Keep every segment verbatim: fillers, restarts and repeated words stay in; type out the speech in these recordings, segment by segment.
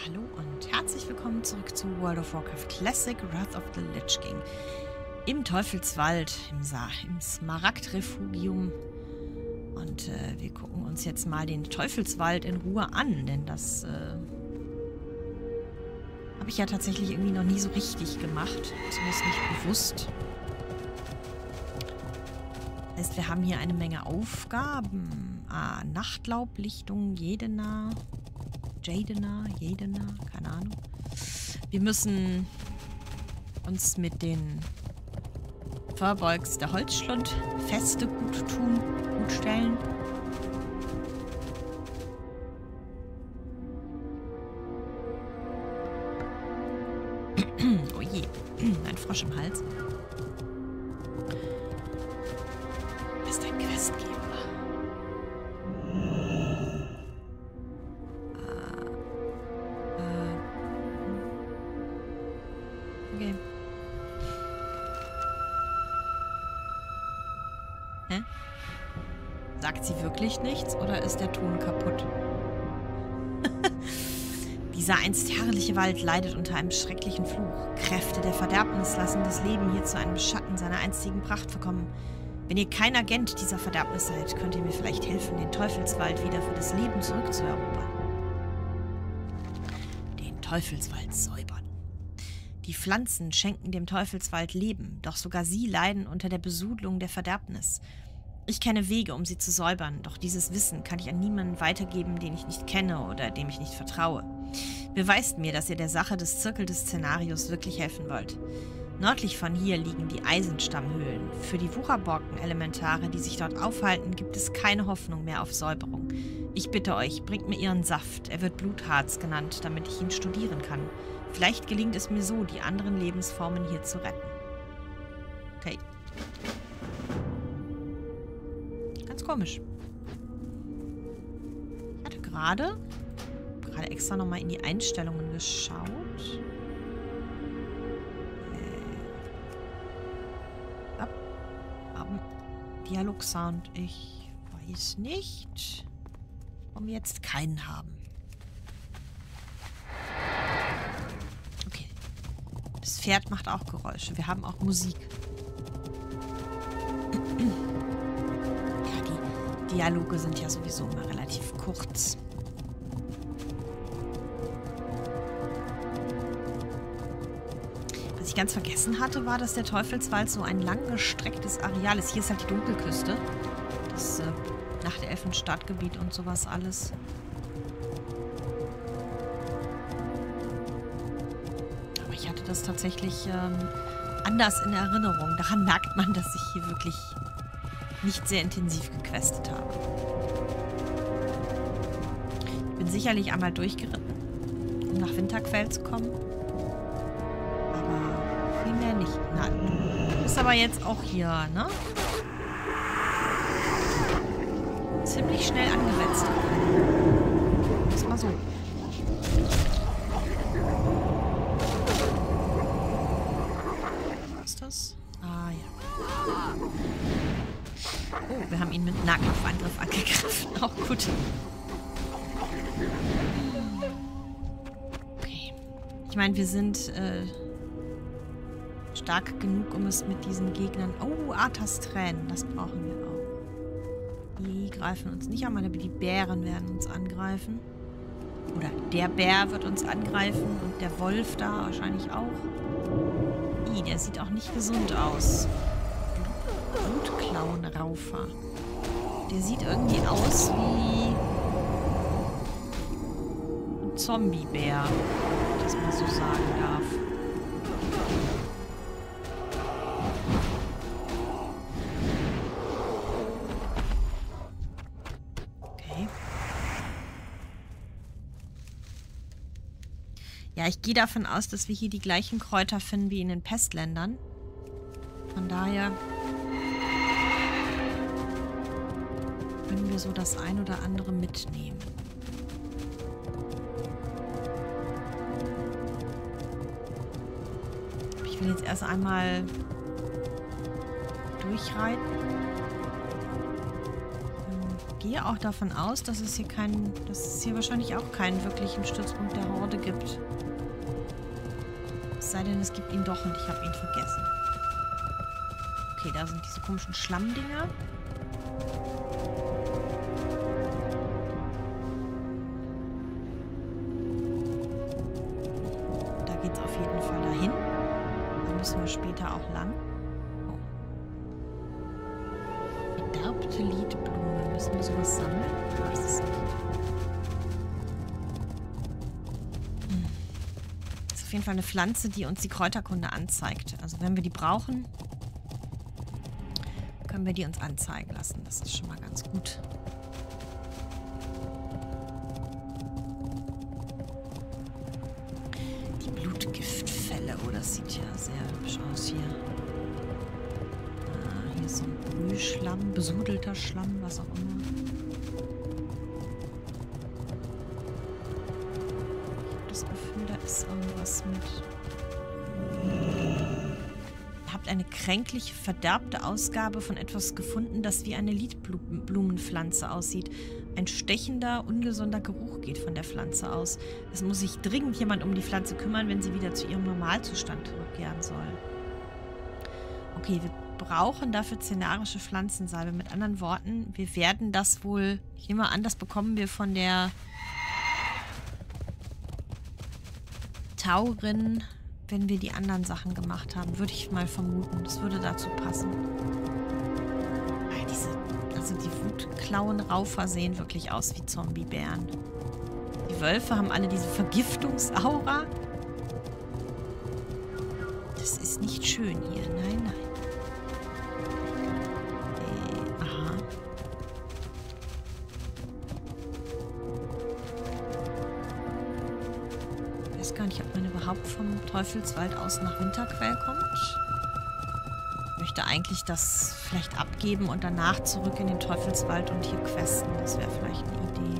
Hallo und herzlich willkommen zurück zu World of Warcraft Classic Wrath of the Lich King. Im Teufelswald, im, Sa im Smaragdrefugium. Und äh, wir gucken uns jetzt mal den Teufelswald in Ruhe an, denn das äh, habe ich ja tatsächlich irgendwie noch nie so richtig gemacht. Zumindest nicht bewusst. Das heißt, wir haben hier eine Menge Aufgaben. Ah, Nachtlaublichtung, Jedena. Jadena, Jedena, keine Ahnung. Wir müssen uns mit den Furbolgs der Holzschlund-Feste gut tun, gut stellen. Oh je, ein Frosch im Hals. Ist ein Questgeber. Okay. Hä? Sagt sie wirklich nichts oder ist der Ton kaputt? Dieser einst herrliche Wald leidet unter einem schrecklichen Fluch. Kräfte der Verderbnis lassen das Leben hier zu einem Schatten seiner einstigen Pracht verkommen. Wenn ihr kein Agent dieser Verderbnis seid, könnt ihr mir vielleicht helfen, den Teufelswald wieder für das Leben zurückzuerobern. Den Teufelswald säubern. Die Pflanzen schenken dem Teufelswald Leben, doch sogar sie leiden unter der Besudlung der Verderbnis. Ich kenne Wege, um sie zu säubern, doch dieses Wissen kann ich an niemanden weitergeben, den ich nicht kenne oder dem ich nicht vertraue. Beweist mir, dass ihr der Sache des Zirkel des Szenarios wirklich helfen wollt. Nördlich von hier liegen die Eisenstammhöhlen. Für die Wucherborken-Elementare, die sich dort aufhalten, gibt es keine Hoffnung mehr auf Säuberung. Ich bitte euch, bringt mir ihren Saft. Er wird Blutharz genannt, damit ich ihn studieren kann. Vielleicht gelingt es mir so, die anderen Lebensformen hier zu retten. Okay. Ganz komisch. Ich hatte gerade gerade extra nochmal in die Einstellungen geschaut. Äh. Ab. Ab. Dialogsound. Ich weiß nicht, warum wir jetzt keinen haben. Das Pferd macht auch Geräusche. Wir haben auch Musik. Ja, die Dialoge sind ja sowieso immer relativ kurz. Was ich ganz vergessen hatte, war, dass der Teufelswald so ein langgestrecktes Areal ist. Hier ist halt die Dunkelküste. Das äh, Nachtelfen-Stadtgebiet und sowas alles. Ich hatte das tatsächlich ähm, anders in Erinnerung. Daran merkt man, dass ich hier wirklich nicht sehr intensiv gequestet habe. Ich bin sicherlich einmal durchgeritten, um nach Winterquell zu kommen. Aber viel mehr nicht. Na, du bist aber jetzt auch hier, ne? Ziemlich schnell angewetzt. Ist mal so. Ah, ja. Oh, wir haben ihn mit Nahkampfangriff angegriffen. Auch gut. Okay. Ich meine, wir sind äh, stark genug, um es mit diesen Gegnern... Oh, Arthas Tränen. Das brauchen wir auch. Die greifen uns nicht an, aber die Bären werden uns angreifen. Oder der Bär wird uns angreifen und der Wolf da wahrscheinlich auch. Der sieht auch nicht gesund aus. Blutklauenraufer. Der sieht irgendwie aus wie ein Zombiebär, wenn ich das mal so sagen darf. Okay. Ja, ich gehe davon aus, dass wir hier die gleichen Kräuter finden wie in den Pestländern. Von daher können wir so das ein oder andere mitnehmen. Ich will jetzt erst einmal durchreiten. gehe auch davon aus, dass es hier keinen, dass es hier wahrscheinlich auch keinen wirklichen Stützpunkt der Horde gibt. Es sei denn, es gibt ihn doch und ich habe ihn vergessen. Okay, da sind diese komischen Schlammdinger. Da geht es auf jeden Fall dahin. Da müssen wir später auch lang. Verderbte Lidblume. Müssen wir sowas sammeln? Ich weiß es nicht. Hm. Das ist auf jeden Fall eine Pflanze, die uns die Kräuterkunde anzeigt. Also wenn wir die brauchen, können wir die uns anzeigen lassen. Das ist schon mal ganz gut. Die Blutgiftfälle. Oh, das sieht ja sehr hübsch aus hier. Hier ist so ein Brühschlamm, besudelter Schlamm, was auch immer. Ich habe das Gefühl, da ist irgendwas mit. Ihr habt eine kränkliche, verderbte Ausgabe von etwas gefunden, das wie eine Lidblumenpflanze aussieht. Ein stechender, ungesunder Geruch geht von der Pflanze aus. Es muss sich dringend jemand um die Pflanze kümmern, wenn sie wieder zu ihrem Normalzustand zurückkehren soll. Okay, wir brauchen dafür szenarische Pflanzensalbe. Mit anderen Worten, wir werden das wohl, ich nehme an, das bekommen wir von der Taurin, wenn wir die anderen Sachen gemacht haben. Würde ich mal vermuten. Das würde dazu passen. Ah, diese, also die Wutklauenraufer sehen wirklich aus wie Zombiebären. Die Wölfe haben alle diese Vergiftungsaura. Das ist nicht schön hier. Nein, nein. Ich weiß gar nicht, ob man überhaupt vom Teufelswald aus nach Winterquell kommt. Ich möchte eigentlich das vielleicht abgeben und danach zurück in den Teufelswald und hier questen. Das wäre vielleicht eine Idee.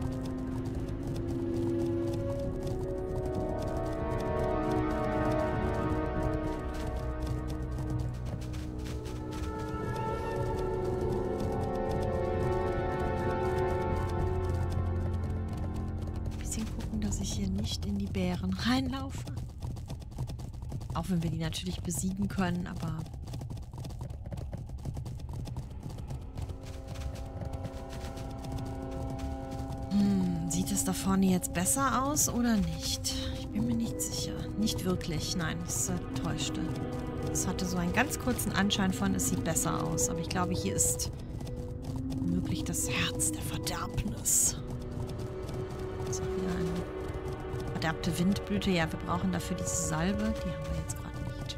Dass ich hier nicht in die Bären reinlaufe. Auch wenn wir die natürlich besiegen können, aber... Hm, sieht es da vorne jetzt besser aus oder nicht? Ich bin mir nicht sicher. Nicht wirklich, nein, das äh, täuschte. Es hatte so einen ganz kurzen Anschein von, es sieht besser aus. Aber ich glaube, hier ist womöglich das Herz der Verderbnis. Das ist auch wieder eine verderbte Windblüte. Ja, wir brauchen dafür diese Salbe. Die haben wir jetzt gerade nicht.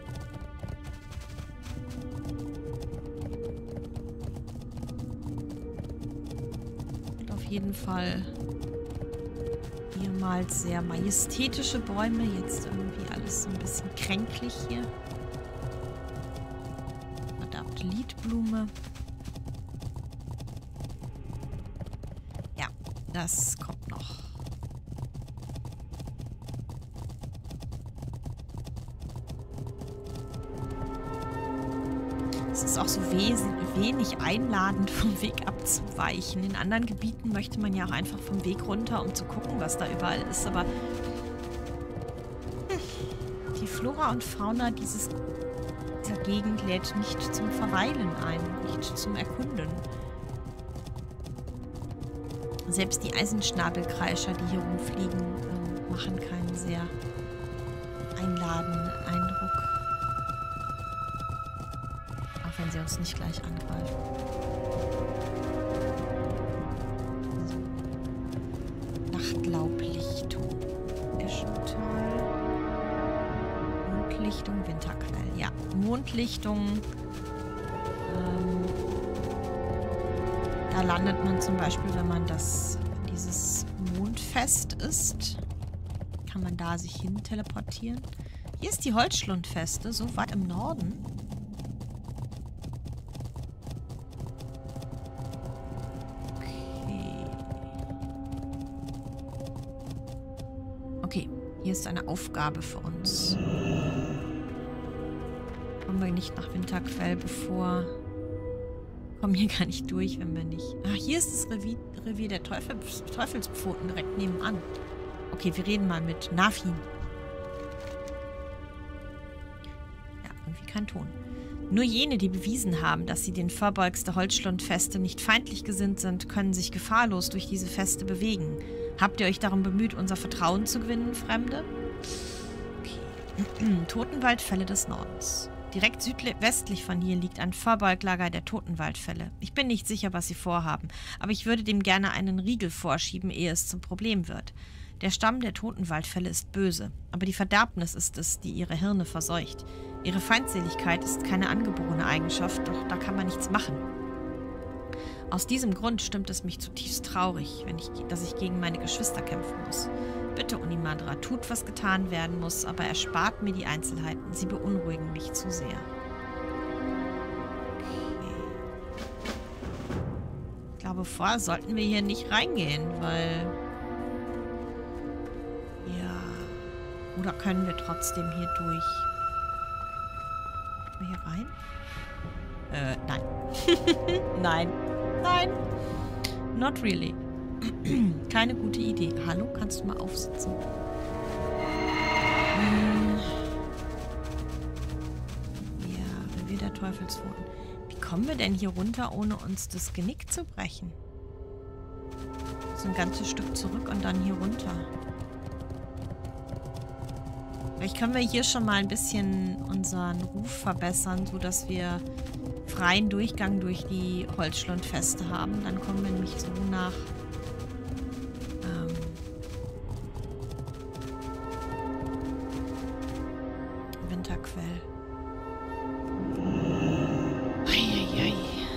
Und auf jeden Fall ehemals sehr majestätische Bäume. Jetzt irgendwie alles so ein bisschen kränklich hier. Verderbte Lidblume. Ja, das kommt noch. Es ist auch so wenig einladend, vom Weg abzuweichen. In anderen Gebieten möchte man ja auch einfach vom Weg runter, um zu gucken, was da überall ist. Aber die Flora und Fauna dieses, dieser Gegend lädt nicht zum Verweilen ein, nicht zum Erkunden. Selbst die Eisenschnabelkreischer, die hier rumfliegen, äh, machen keinen sehr einladenden Eindruck. Auch wenn sie uns nicht gleich angreifen. So. Nachtlaublichtung. Eschental. Mondlichtung, Winterquell. Ja, Mondlichtung. Ähm, da landet man zum Beispiel, wenn man das, dieses Mondfest ist, kann man da sich hin teleportieren. Hier ist die Holzschlundfeste, so weit im Norden. Okay, hier ist eine Aufgabe für uns. Kommen wir nicht nach Winterquell, bevor Kommen hier gar nicht durch, wenn wir nicht... Ach, hier ist das Revier, Revier der Teufel, Teufelspfoten direkt nebenan. Okay, wir reden mal mit Nafin. Ja, irgendwie kein Ton. Nur jene, die bewiesen haben, dass sie den Verbeugst der Holzschlundfeste nicht feindlich gesinnt sind, können sich gefahrlos durch diese Feste bewegen. Habt ihr euch darum bemüht, unser Vertrauen zu gewinnen, Fremde? Okay. Totenwaldfälle des Nordens. Direkt südwestlich von hier liegt ein Vorbeuglager der Totenwaldfälle. Ich bin nicht sicher, was sie vorhaben, aber ich würde dem gerne einen Riegel vorschieben, ehe es zum Problem wird. Der Stamm der Totenwaldfälle ist böse, aber die Verderbnis ist es, die ihre Hirne verseucht. Ihre Feindseligkeit ist keine angeborene Eigenschaft, doch da kann man nichts machen. Aus diesem Grund stimmt es mich zutiefst traurig, wenn ich, dass ich gegen meine Geschwister kämpfen muss. Bitte, Unimadra, tut, was getan werden muss, aber erspart mir die Einzelheiten. Sie beunruhigen mich zu sehr. Okay. Ich glaube, vorher sollten wir hier nicht reingehen, weil... Ja... Oder können wir trotzdem hier durch? Können wir hier rein? Äh, nein. Nein. Nein. Not really. Keine gute Idee. Hallo, kannst du mal aufsitzen? Hm. Ja, Revier der Teufelspfoten. Wie kommen wir denn hier runter, ohne uns das Genick zu brechen? So ein ganzes Stück zurück und dann hier runter. Vielleicht können wir hier schon mal ein bisschen unseren Ruf verbessern, sodass wir freien Durchgang durch die Holzschlundfeste haben. Dann kommen wir nämlich so nach ähm, Winterquell. Eieiei.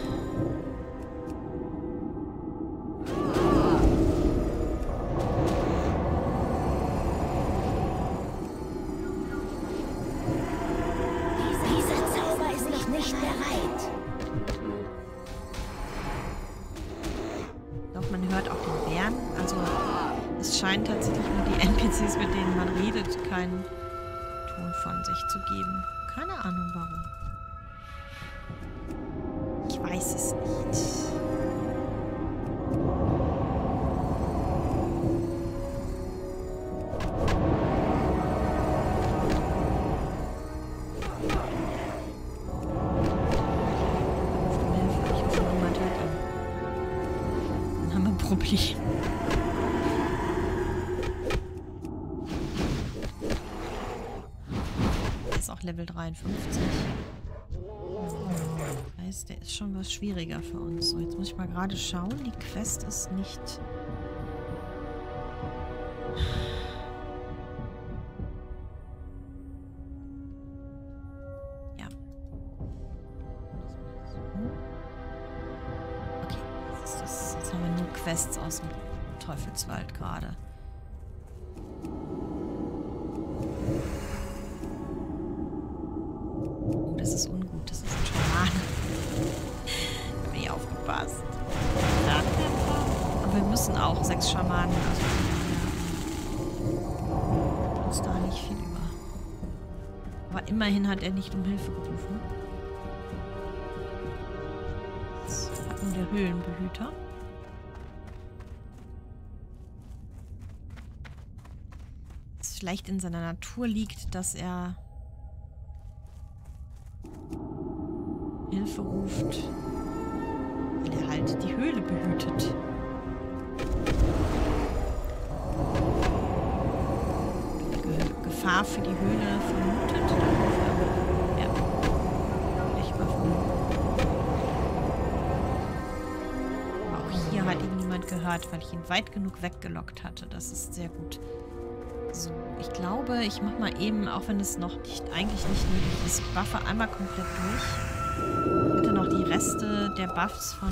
Dieser Zauber ist noch nicht bereit. Doch, man hört auch den Bären. Also, es scheint tatsächlich nur die N P Cs, mit denen man redet, keinen Ton von sich zu geben. Keine Ahnung, warum. Ich weiß es nicht. Problem. Der ist auch Level dreiundfünfzig. Das heißt, der ist schon was schwieriger für uns. So, jetzt muss ich mal gerade schauen. Die Quest ist nicht... Ja. Okay, was ist das? Jetzt haben wir nur Quests aus dem Teufelswald gerade. Oh, das ist ungut. Das ist ein Schamane. Ich hab nicht aufgepasst. Aber wir müssen auch sechs Schamanen. Also uns da nicht viel über. Aber immerhin hat er nicht um Hilfe gerufen. Das hat nur der Höhlenbehüter. Es vielleicht in seiner Natur liegt, dass er Hilfe ruft, weil er halt die Höhle behütet. Ge Gefahr für die Höhle vermutet. Ja. Echt mal Aber auch hier hat ihn niemand gehört, weil ich ihn weit genug weggelockt hatte. Das ist sehr gut. So, ich glaube, ich mache mal eben, auch wenn es noch nicht, eigentlich nicht nötig ist, buffe einmal komplett durch. Bitte noch die Reste der Buffs von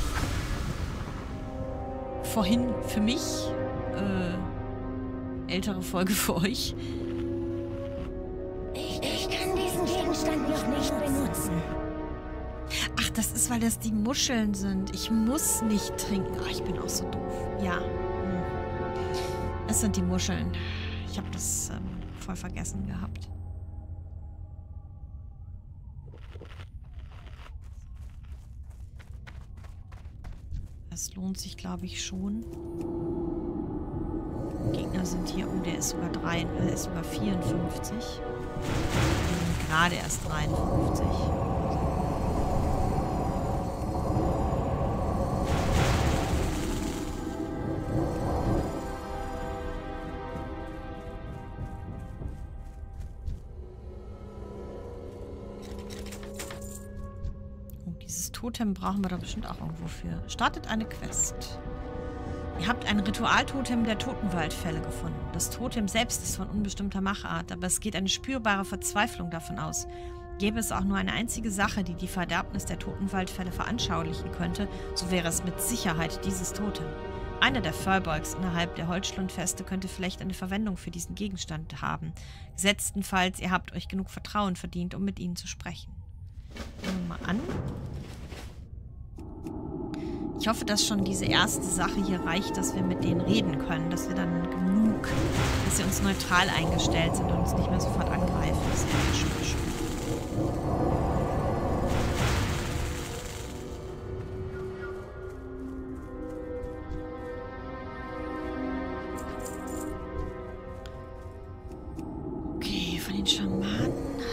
vorhin für mich. Äh, ältere Folge für euch. Ich, ich kann diesen Gegenstand noch nicht benutzen. Ach, das ist, weil das die Muscheln sind. Ich muss nicht trinken. Ach, ich bin auch so doof. Ja. Hm. Es sind die Muscheln. Ich habe das ähm, voll vergessen gehabt. Das lohnt sich, glaube ich, schon. Gegner sind hier, oh, der ist sogar drei, äh, ist sogar vierundfünfzig. Wir sind gerade erst dreiundfünfzig. Oh, dieses Totem brauchen wir da bestimmt auch irgendwo für. Startet eine Quest. Ihr habt ein Ritualtotem der Totenwaldfälle gefunden. Das Totem selbst ist von unbestimmter Machart, aber es geht eine spürbare Verzweiflung davon aus. Gäbe es auch nur eine einzige Sache, die die Verderbnis der Totenwaldfälle veranschaulichen könnte, so wäre es mit Sicherheit dieses Totem. Einer der Furbolgs innerhalb der Holzschlundfeste könnte vielleicht eine Verwendung für diesen Gegenstand haben. Gesetztenfalls, ihr habt euch genug Vertrauen verdient, um mit ihnen zu sprechen. Nehmen wir mal an. Ich hoffe, dass schon diese erste Sache hier reicht, dass wir mit denen reden können, dass wir dann genug, dass sie uns neutral eingestellt sind und uns nicht mehr sofort angreifen. Das wäre ja schon schön. Okay, von den Schamanen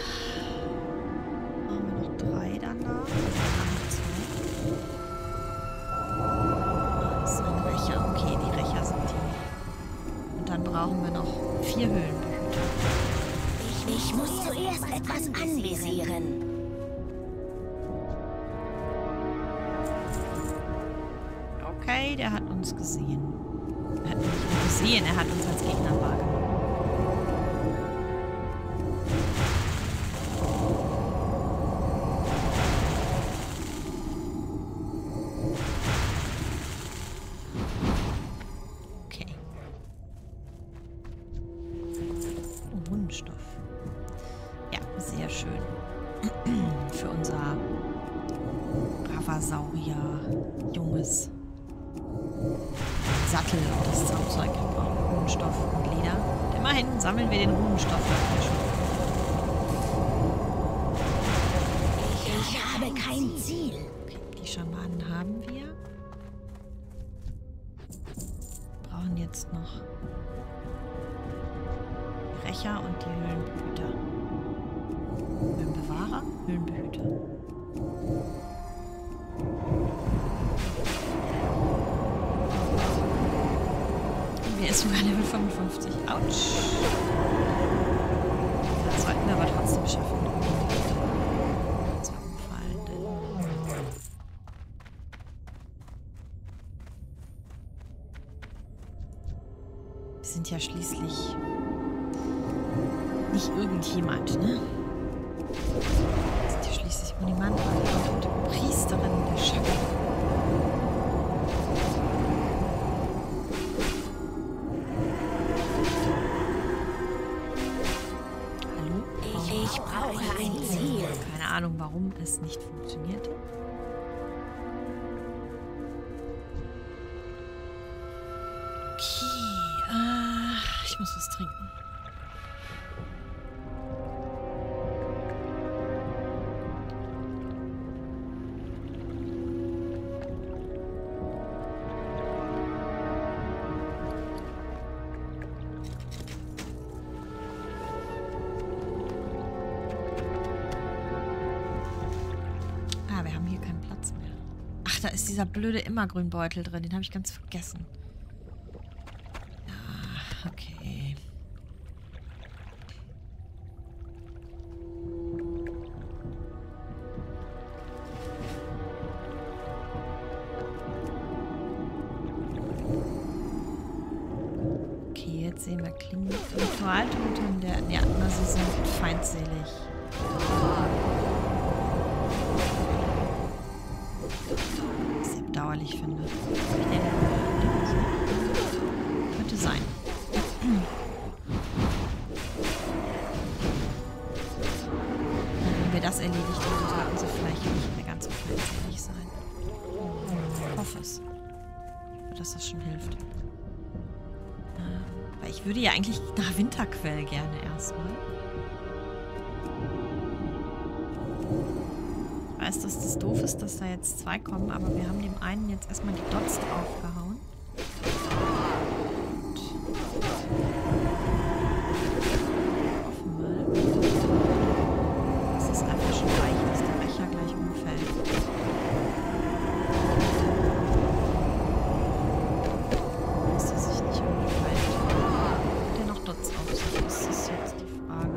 haben wir noch drei danach. Okay, die Rächer sind die. Und dann brauchen wir noch vier Höhlenbehüter. Ich, ich muss zuerst etwas anvisieren. Okay, der hat uns gesehen. Er hat uns nicht gesehen, er hat uns als Gegner wahrgenommen. Ja, sehr schön. Für unser Ravasaurier-Junges Sattel und das Zaumzeug brauchen wir Runenstoff und Leder. Und immerhin sammeln wir den Runenstoff. Ich habe kein Ziel. Okay, die Schamanen haben wir. Wir brauchen jetzt noch Rächer und die Höhlenbehüter. Höhlenbewahrer, Höhlenbehüter. Wer ist sogar Level fünfundfünfzig? Autsch. Das sollten wir aber trotzdem schaffen. Das war umfallen, denn wir sind ja schließlich nicht irgendjemand, ne? Wir sind ja schließlich Monimantra und Priesterin der Schatten. Hallo? Ich, ich brauche ein Ziel. Keine Ahnung, warum es nicht funktioniert. Okay, äh, ich muss was trinken. Da ist dieser blöde Immergrünbeutel drin. Den habe ich ganz vergessen. Ja, okay. Okay, jetzt sehen wir Klingen. Ritualtotem der... Ja, na, sie sind feindselig. Bedauerlich finde. Könnte sein. Wenn wir das erledigt haben, sollten sie vielleicht nicht mehr ganz so feindselig sein. Ich hoffe es. Dass das schon hilft. Weil ich würde ja eigentlich nach Winterquell gerne erstmal. Ich weiß, dass das doof ist, dass da jetzt zwei kommen, aber wir haben dem einen jetzt erstmal die Dots draufgehauen. Hoffen mal, dass es einfach schon reicht, dass der Becher gleich umfällt. Dass er sich nicht umfällt. Hat er noch Dots auf sich? Das ist jetzt die Frage.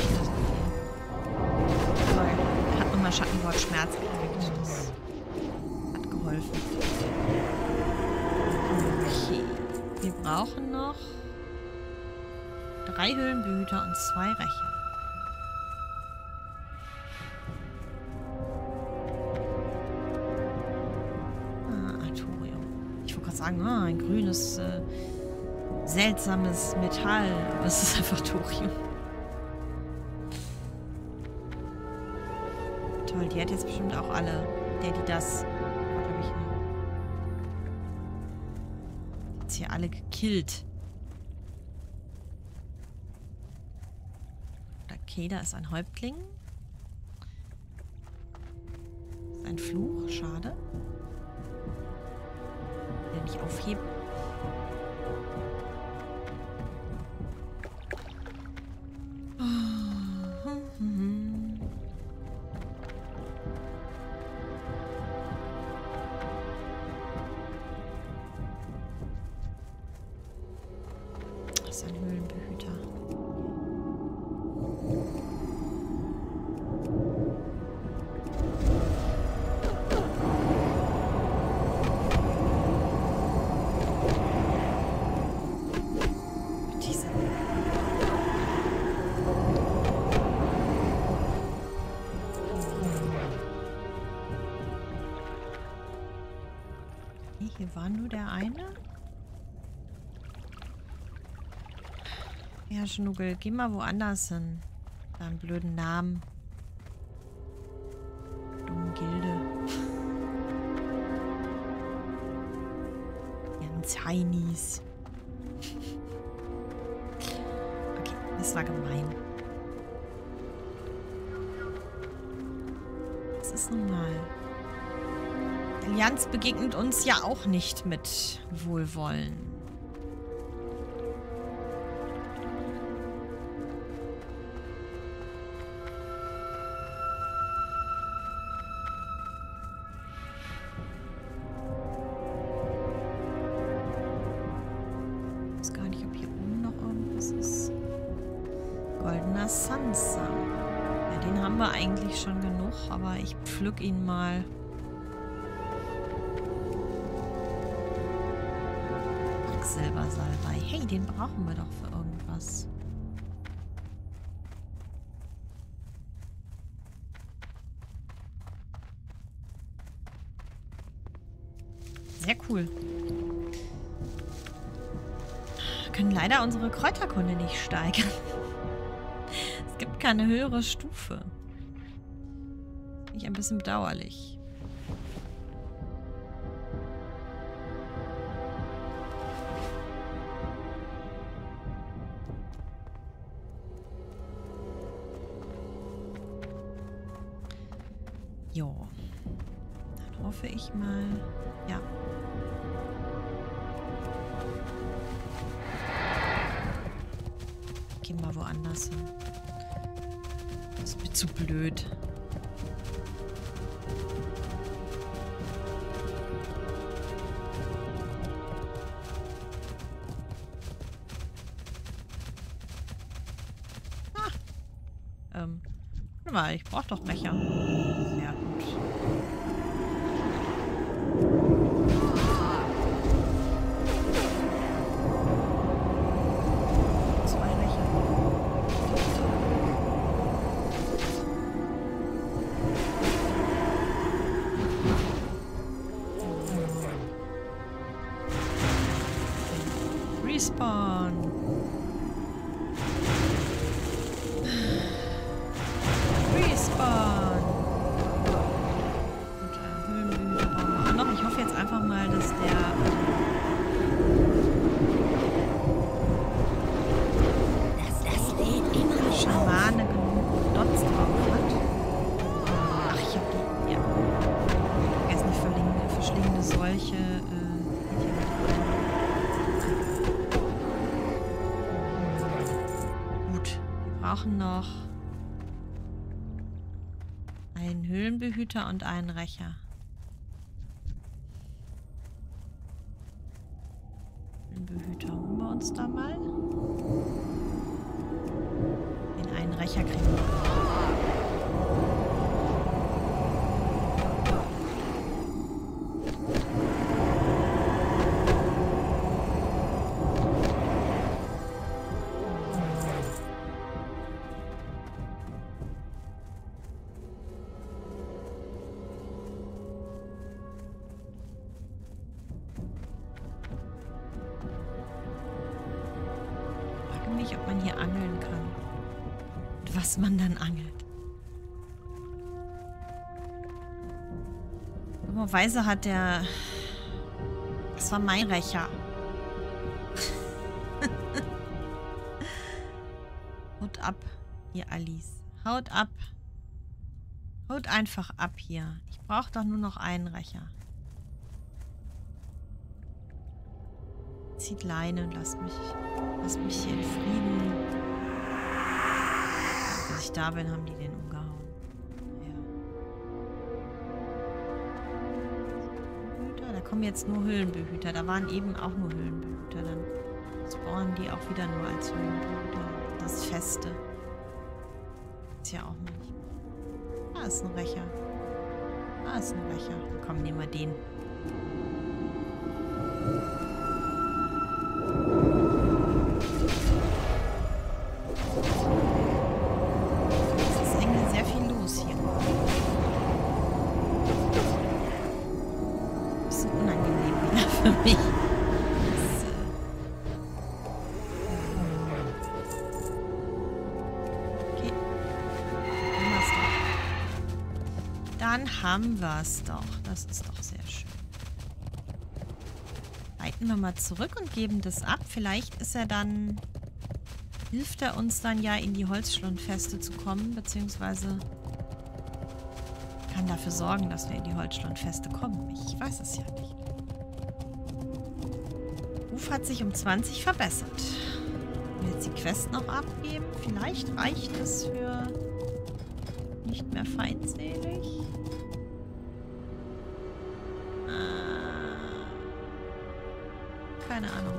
Er hat nochmal Schattenwort Schmerz gekriegt. Das hat geholfen. Okay. Wir brauchen noch drei Höhlenbehüter und zwei Rächer. Ah, Artorium. Ich wollte gerade sagen, ah, ein grünes, äh, seltsames Metall. Aber es ist einfach Thorium. Toll, die hat jetzt bestimmt auch alle. Der, die das. Hab ich jetzt hier alle gekillt. Okay, da ist ein Häuptling. Das ist ein Fluch, schade. Will nicht aufheben. Das ist ein Höhlenbehüter. Hier war nur der eine. Ja, Schnuggel, geh mal woanders hin. Deinen blöden Namen. Dumme Gilde. Ja, Chinese. Okay, das war gemein. Das ist normal. Die Allianz begegnet uns ja auch nicht mit Wohlwollen. Ich weiß gar nicht, ob hier oben noch irgendwas ist. Goldener Sansa. Ja, den haben wir eigentlich schon genug, aber ich pflück ihn mal. Silbersalbei. Hey, den brauchen wir doch für irgendwas. Sehr cool. Wir können leider unsere Kräuterkunde nicht steigern. Es gibt keine höhere Stufe. Finde ich ein bisschen bedauerlich. Jo. Dann hoffe ich mal. Ja. Gehen wir woanders hin. Das ist mir zu blöd. Ah. Ähm. Warte mal, ich brauche doch Becher. Sehr gut. Zwei Becher. Respawn. Respawn. Und äh, Höhlenbehüter brauchen wir auch noch. Ich hoffe jetzt einfach mal, dass der Das, das lädt immer Schamane genug Dots drauf hat. Ach, ich hab die. Ja. brauchen noch einen Höhlenbehüter und einen Rächer. Höhlenbehüter holen wir uns da mal. Den einen Rächer kriegen wir. Ob man hier angeln kann. Und was man dann angelt. Dummerweise hat der... Das war mein Rächer. Haut ab, ihr Alice. Haut ab. Haut einfach ab hier. Ich brauche doch nur noch einen Rächer. Zieht Leine und lasst mich, lasst mich hier in Frieden. Bis ich da bin, haben die den umgehauen. Ja. Da kommen jetzt nur Höhlenbehüter. Da waren eben auch nur Höhlenbehüter. Dann spawnen die auch wieder nur als Höhlenbehüter. Das Feste. Ist ja auch nicht. Da ist ein Rächer. Da ist ein Rächer. Komm, nehmen wir den. Dann haben wir es doch. Das ist doch sehr schön. Leiten wir mal zurück und geben das ab. Vielleicht ist er dann... Hilft er uns dann ja in die Holzschlundfeste zu kommen, beziehungsweise kann dafür sorgen, dass wir in die Holzschlundfeste kommen. Ich weiß es ja nicht. Ruf hat sich um zwanzig verbessert. Ich will jetzt die Quest noch abgeben. Vielleicht reicht es für nicht mehr feindselig. Keine Ahnung.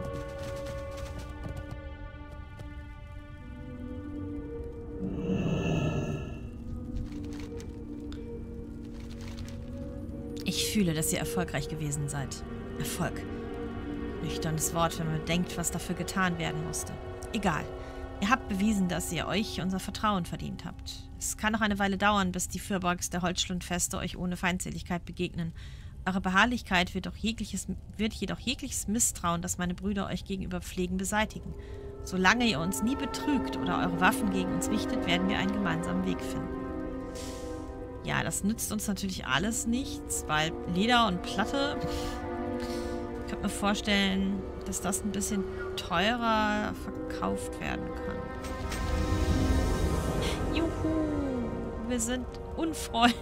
Ich fühle, dass ihr erfolgreich gewesen seid. Erfolg. Nüchternes Wort, wenn man bedenkt, was dafür getan werden musste. Egal. Ihr habt bewiesen, dass ihr euch unser Vertrauen verdient habt. Es kann noch eine Weile dauern, bis die Fürbolgs der Holzschlundfeste euch ohne Feindseligkeit begegnen. Eure Beharrlichkeit wird, auch jegliches, wird jedoch jegliches Misstrauen, das meine Brüder euch gegenüber pflegen, beseitigen. Solange ihr uns nie betrügt oder eure Waffen gegen uns richtet, werden wir einen gemeinsamen Weg finden. Ja, das nützt uns natürlich alles nichts, weil Leder und Platte... Ich könnte mir vorstellen, dass das ein bisschen teurer verkauft werden kann. Juhu! Wir sind unfreundlich.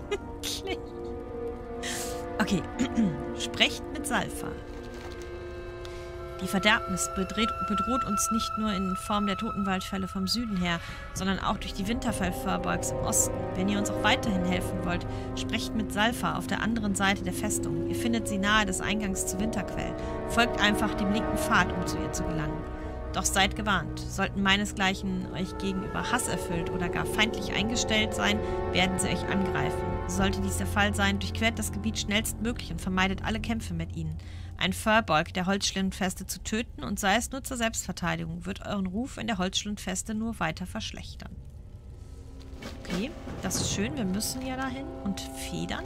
Okay, sprecht mit Salfa. Die Verderbnis bedroht, bedroht uns nicht nur in Form der Totenwaldfälle vom Süden her, sondern auch durch die Winterfell-Furbolgs im Osten. Wenn ihr uns auch weiterhin helfen wollt, sprecht mit Salfa auf der anderen Seite der Festung. Ihr findet sie nahe des Eingangs zu Winterquell. Folgt einfach dem linken Pfad, um zu ihr zu gelangen. Doch seid gewarnt. Sollten meinesgleichen euch gegenüber Hass erfüllt oder gar feindlich eingestellt sein, werden sie euch angreifen. Sollte dies der Fall sein, durchquert das Gebiet schnellstmöglich und vermeidet alle Kämpfe mit ihnen. Ein Furbolg der Holzschlundfeste zu töten, und sei es nur zur Selbstverteidigung, wird euren Ruf in der Holzschlundfeste nur weiter verschlechtern. Okay, das ist schön. Wir müssen ja dahin. Und Federn?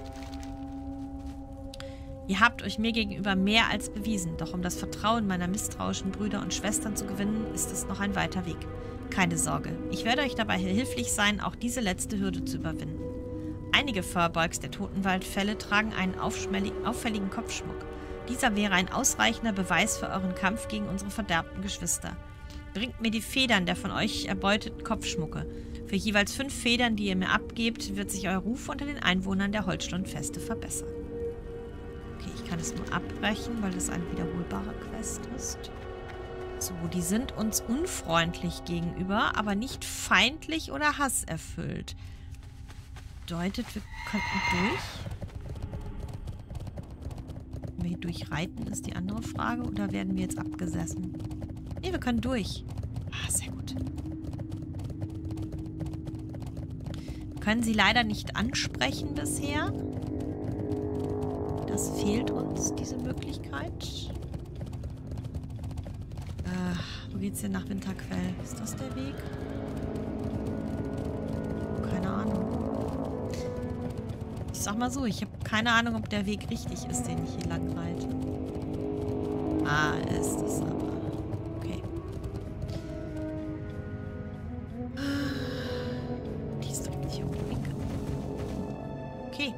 Ihr habt euch mir gegenüber mehr als bewiesen, doch um das Vertrauen meiner misstrauischen Brüder und Schwestern zu gewinnen, ist es noch ein weiter Weg. Keine Sorge, ich werde euch dabei hilflich sein, auch diese letzte Hürde zu überwinden. Einige Furbolgs der Totenwaldfälle tragen einen auffälligen Kopfschmuck. Dieser wäre ein ausreichender Beweis für euren Kampf gegen unsere verderbten Geschwister. Bringt mir die Federn der von euch erbeuteten Kopfschmucke. Für jeweils fünf Federn, die ihr mir abgebt, wird sich euer Ruf unter den Einwohnern der Holzschlundfeste verbessern. Okay, ich kann es nur abbrechen, weil das eine wiederholbare Quest ist. So, die sind uns unfreundlich gegenüber, aber nicht feindlich oder hasserfüllt. Bedeutet, wir könnten durch. Wenn wir hier durchreiten, ist die andere Frage. Oder werden wir jetzt abgesessen? Ne, wir können durch. Ah, sehr gut. Wir können sie leider nicht ansprechen bisher. Das fehlt uns, diese Möglichkeit. Äh, wo geht's denn nach Winterquell? Ist das der Weg? Keine Ahnung. Ich sag mal so, ich habe keine Ahnung, ob der Weg richtig ist, den ich hier lang reite. Ah, ist es aber. Okay. Die ist doch nicht um die Ecke. Okay.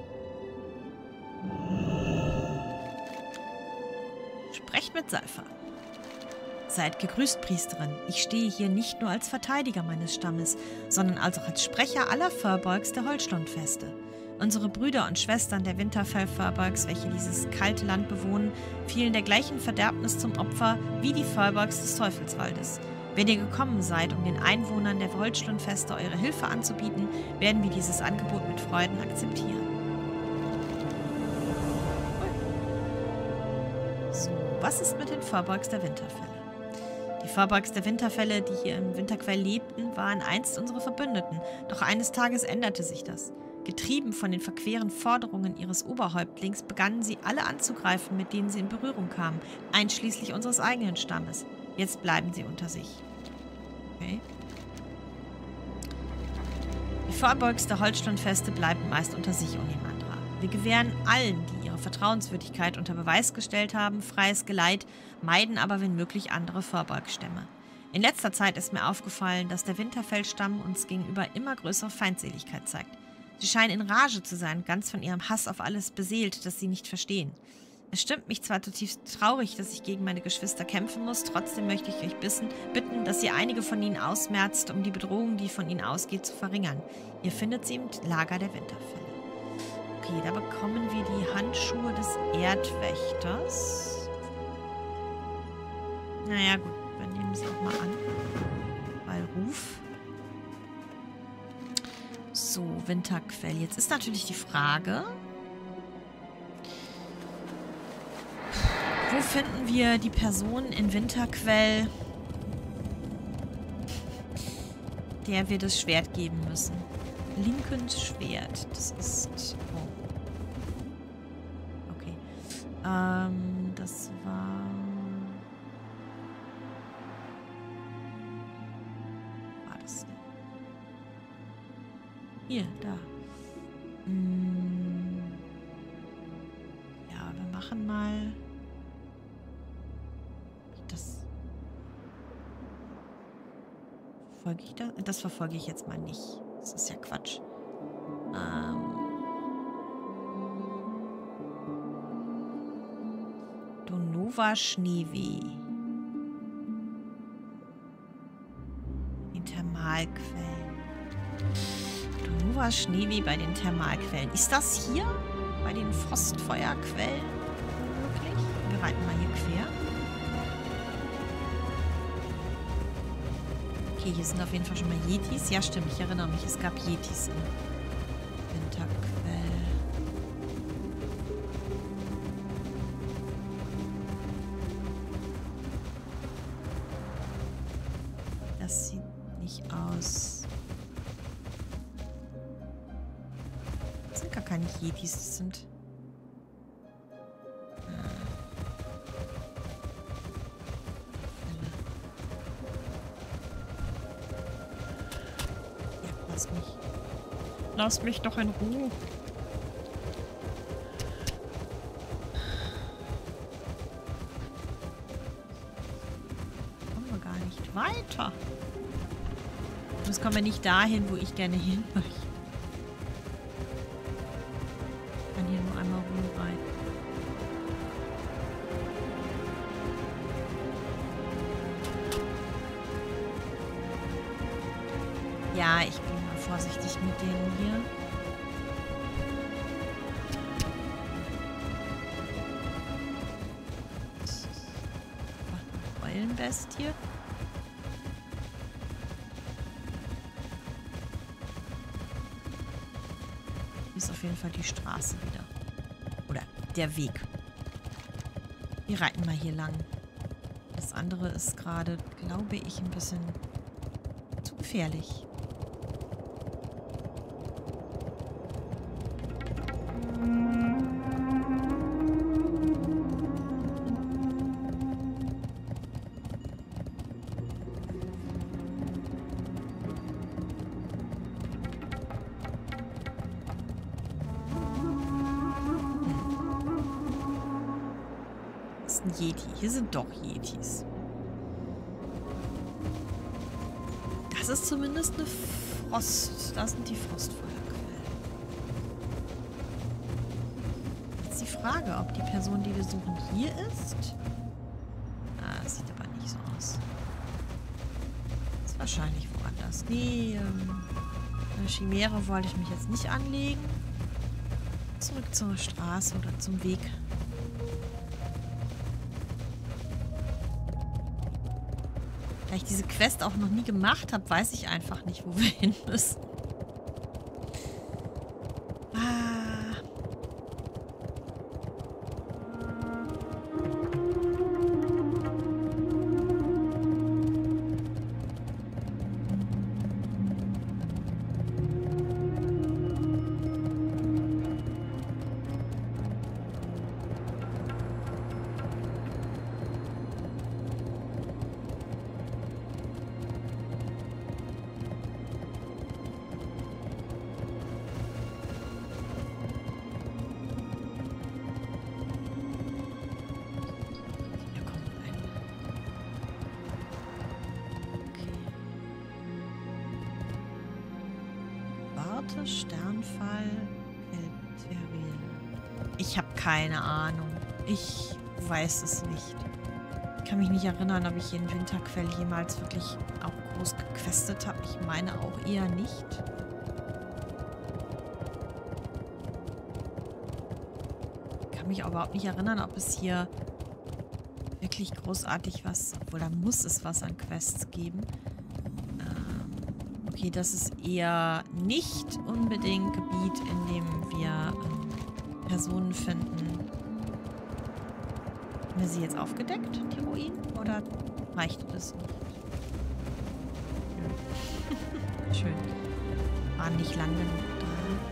Sprecht mit Seifer. Seid gegrüßt, Priesterin. Ich stehe hier nicht nur als Verteidiger meines Stammes, sondern also auch als Sprecher aller Furbolgs der Holzschlundfeste. Unsere Brüder und Schwestern der Winterfell-Furbolgs, welche dieses kalte Land bewohnen, fielen der gleichen Verderbnis zum Opfer wie die Furbolgs des Teufelswaldes. Wenn ihr gekommen seid, um den Einwohnern der Holzschlundfeste eure Hilfe anzubieten, werden wir dieses Angebot mit Freuden akzeptieren. So, was ist mit den Furbolgs der Winterfelle? Die Furbolgs der Winterfelle, die hier im Winterquell lebten, waren einst unsere Verbündeten, doch eines Tages änderte sich das. Getrieben von den verqueren Forderungen ihres Oberhäuptlings begannen sie alle anzugreifen, mit denen sie in Berührung kamen, einschließlich unseres eigenen Stammes. Jetzt bleiben sie unter sich. Okay. Die Furbolgs der Holzschlundfeste bleiben meist unter sich ohne den anderer. Wir gewähren allen, die ihre Vertrauenswürdigkeit unter Beweis gestellt haben, freies Geleit, meiden aber wenn möglich andere Furbolg-Stämme. In letzter Zeit ist mir aufgefallen, dass der Winterfell-Stamm uns gegenüber immer größere Feindseligkeit zeigt. Sie scheinen in Rage zu sein, ganz von ihrem Hass auf alles beseelt, das sie nicht verstehen. Es stimmt mich zwar zutiefst traurig, dass ich gegen meine Geschwister kämpfen muss, trotzdem möchte ich euch bissen, bitten, dass ihr einige von ihnen ausmerzt, um die Bedrohung, die von ihnen ausgeht, zu verringern. Ihr findet sie im Lager der Winterfelle. Okay, da bekommen wir die Handschuhe des Erdwächters. Naja, gut, wir nehmen sie auch mal an. Bei Ruf. So, Winterquell. Jetzt ist natürlich die Frage, wo finden wir die Person in Winterquell, der wir das Schwert geben müssen? Lincolns Schwert. Das ist... Oh. Okay. Ähm, das war... War das denn? Hier, da. Hm. Ja, wir machen mal... Das... Verfolge ich das? Das verfolge ich jetzt mal nicht. Das ist ja Quatsch. Ähm... Donova Schneeweh. Die Thermalquellen. Donova Schneeweh bei den Thermalquellen. Ist das hier bei den Frostfeuerquellen möglich? Wir reiten mal hier quer. Okay, hier sind auf jeden Fall schon mal Yetis. Ja, stimmt. Ich erinnere mich, es gab Yetis im Winterquell. Das sieht nicht aus. Das sind gar keine Yetis. Das sind... Lass mich. Lass mich doch in Ruhe. Kommen wir gar nicht weiter. Jetzt kommen wir nicht dahin, wo ich gerne hin möchte. Ich kann hier nur einmal rumreiten. Ja, ich bin mal vorsichtig mit denen hier. Eulenbell. Geistestier? Hier ist auf jeden Fall die Straße wieder. Oder der Weg. Wir reiten mal hier lang. Das andere ist gerade, glaube ich, ein bisschen zu gefährlich. Ein Yeti. Hier sind doch Yetis. Das ist zumindest eine Frost. Das sind die Frostfeuerquellen. Jetzt die Frage, ob die Person, die wir suchen, hier ist. Ah, das sieht aber nicht so aus. Ist wahrscheinlich woanders. Nee, ähm, eine Chimäre wollte ich mich jetzt nicht anlegen. Zurück zur Straße oder zum Weg. Da ich diese Quest auch noch nie gemacht habe, weiß ich einfach nicht, wo wir hin müssen. Ah. Sternfall, Elbterrier. Ich habe keine Ahnung. Ich weiß es nicht. Ich kann mich nicht erinnern, ob ich hier in Winterquell jemals wirklich auch groß gequestet habe. Ich meine auch eher nicht. Ich kann mich auch überhaupt nicht erinnern, ob es hier wirklich großartig was, obwohl da muss es was an Quests geben. Okay, das ist eher nicht unbedingt Gebiet, in dem wir ähm, Personen finden. Haben wir sie jetzt aufgedeckt, die Ruinen? Oder reicht das nicht? Schön. War nicht lang genug da.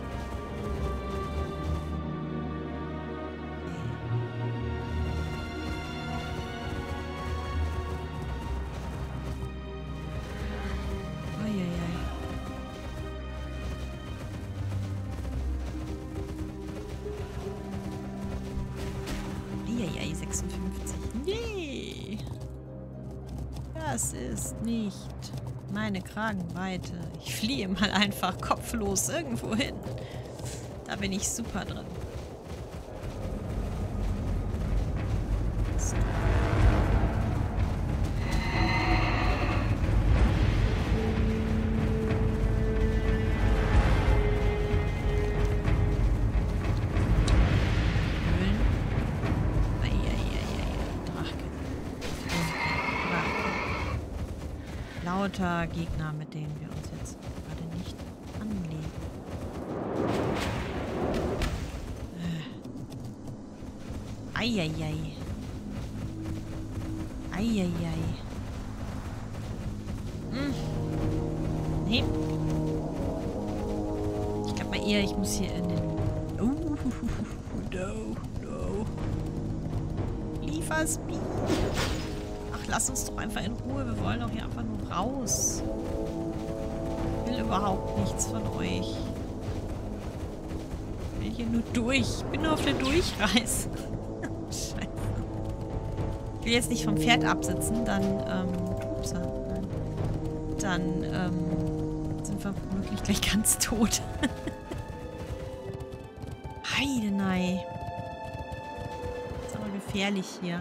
sechsundfünfzig. Nee. Das ist nicht meine Kragenweite. Ich fliehe mal einfach kopflos irgendwo hin. Da bin ich super drin. So. Lauter Gegner, mit denen wir uns jetzt gerade nicht anlegen. Äh. Eieiei. Eieiei. Hm. Nee. Ich glaube mal eher, ich muss hier in den... Uh, no, no. Liefer's mir. Lass uns doch einfach in Ruhe. Wir wollen doch hier einfach nur raus. Ich will überhaupt nichts von euch. Ich will hier nur durch. Ich bin nur auf der Durchreise. Scheiße. Ich will jetzt nicht vom Pferd absitzen, dann, ähm, ups, nein. Dann, ähm, sind wir womöglich gleich ganz tot. Heidenei. Das ist aber gefährlich hier.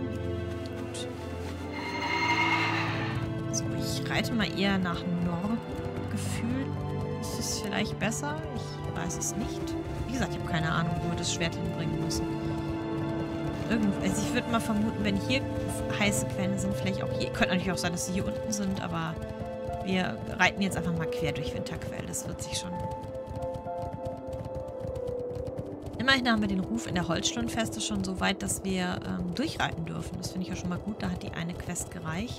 Mal eher nach Norden. Gefühl ist es vielleicht besser. Ich weiß es nicht. Wie gesagt, ich habe keine Ahnung, wo wir das Schwert hinbringen müssen. Irgend, also ich würde mal vermuten, wenn hier heiße Quellen sind, vielleicht auch hier. Könnte natürlich auch sein, dass sie hier unten sind, aber wir reiten jetzt einfach mal quer durch Winterquell. Das wird sich schon... Immerhin haben wir den Ruf in der Holzstundenfeste schon so weit, dass wir ähm, durchreiten dürfen. Das finde ich ja schon mal gut. Da hat die eine Quest gereicht.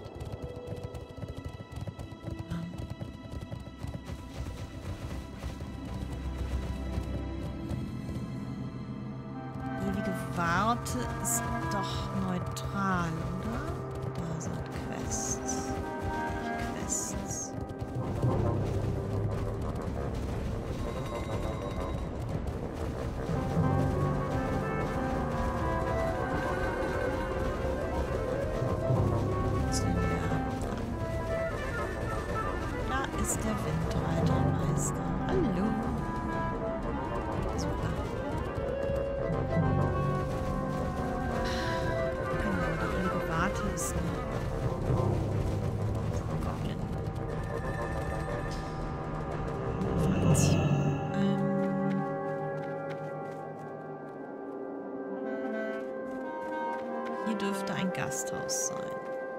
Ähm. Ewige Warte ist doch neutral, oder? Da sind Quests. Quests. Ist der Windreitermeister. Hallo. Super. Genau, die ewige Warte ist eine Goblin. Fraktion. Ähm. Hier dürfte ein Gasthaus sein.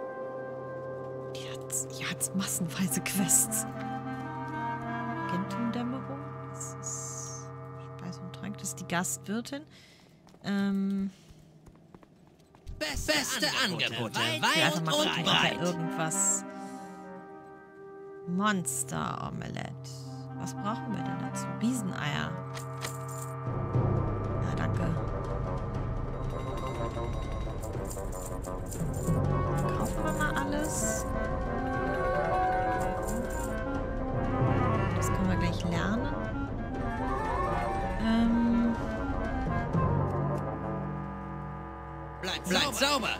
Hier hat es massenweise Quests. Gentum-Dämmerung. Das ist Speise und Trank. Das ist die Gastwirtin. Ähm. Beste, Beste Angebote. Ich will einfach mal gucken, ob da irgendwas. Monster-Omelette. Was brauchen wir denn dazu? Rieseneier. Ja, danke. Kaufen wir mal alles. Das können wir gleich lernen. Ähm. Bleib, bleib sauber.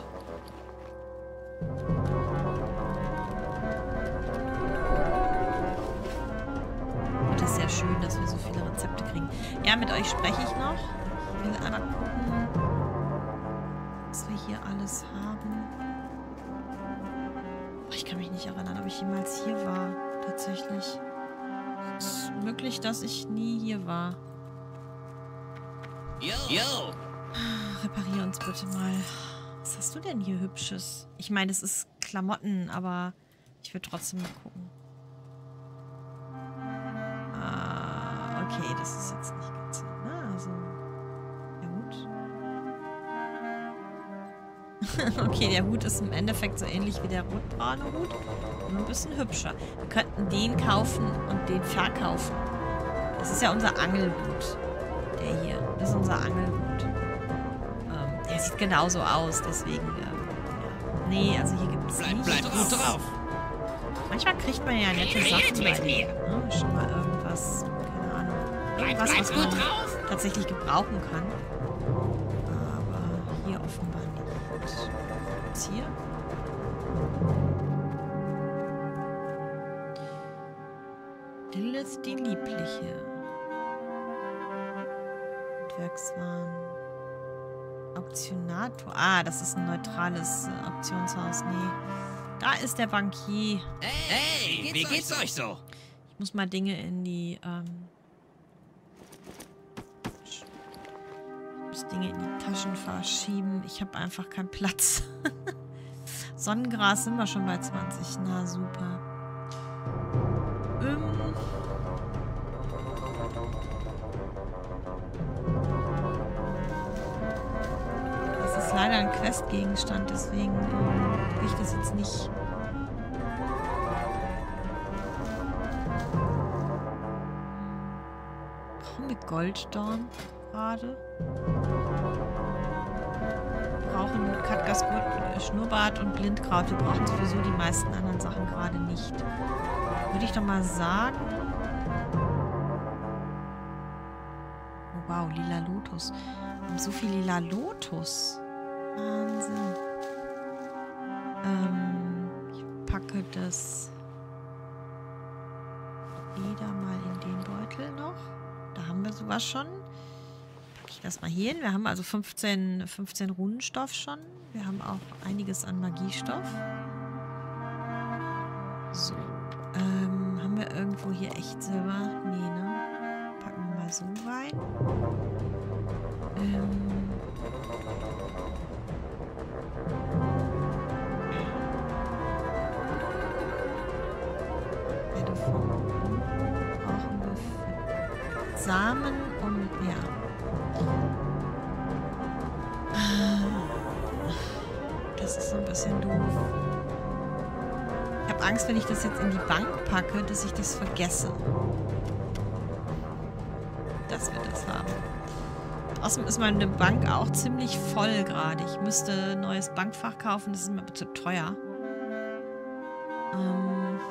Das ist sehr schön, dass wir so viele Rezepte kriegen. Ja, mit euch spreche ich noch. Ich will einmal gucken, was wir hier alles haben. Ich kann mich nicht erinnern, ob ich jemals hier war. Tatsächlich. Es ist möglich, dass ich nie hier war. Yo. Yo. Reparier uns bitte mal. Was hast du denn hier Hübsches? Ich meine, es ist Klamotten, aber ich will trotzdem mal gucken. Ah, okay, das ist jetzt nicht ganz so. Na, also. Der Hut. Okay, der Hut ist im Endeffekt so ähnlich wie der rotbraune Hut. Nur ein bisschen hübscher. Wir könnten den kaufen und den verkaufen. Das ist ja unser Angelhut. Der hier. Das ist unser Angelhut. Ähm, der sieht genauso aus, deswegen. Ähm, nee, also hier gibt es Bleib, bleib gut drauf. Manchmal kriegt man ja nette Sachen bei denen. Ne? Schon mal irgendwas. Keine Ahnung. Irgendwas, was man tatsächlich gebrauchen kann. Aber hier offenbar nicht. Was hier? Lilith die Liebliche. Handwerkswaren. Auktionator. Ah, das ist ein neutrales äh, Auktionshaus. Nee. Da ist der Bankier. Hey, hey, wie geht's euch so? Ich muss mal Dinge in die, ähm... Ich muss Dinge in die Taschen verschieben. Ich habe einfach keinen Platz. Sonnengras sind wir schon bei zwanzig. Na, super. Ähm... Das ist leider ein Questgegenstand, deswegen ähm, will ich das jetzt nicht. Brauchen wir Golddorn gerade? Wir brauchen Katgas Schnurrbart und Blindkraut. Wir brauchen sowieso die meisten anderen Sachen gerade nicht. Würde ich doch mal sagen. Oh, wow, lila Lotus. Wir haben so viel lila Lotus. Wahnsinn. Ähm, ich packe das wieder mal in den Beutel noch. Da haben wir sowas schon. Packe ich das mal hier hin. Wir haben also fünfzehn, fünfzehn Runenstoff schon. Wir haben auch einiges an Magiestoff. So. Ähm, haben wir irgendwo hier echt Silber? Nee, ne? Packen wir mal so rein. Ähm. Ja, davon brauchen wir für Samen und ja. Das ist so ein bisschen doof. Ich habe Angst, wenn ich das jetzt in die Bank packe, dass ich das vergesse. Dass wir das haben. Außerdem ist meine Bank auch ziemlich voll gerade. Ich müsste ein neues Bankfach kaufen. Das ist mir zu teuer. Ähm.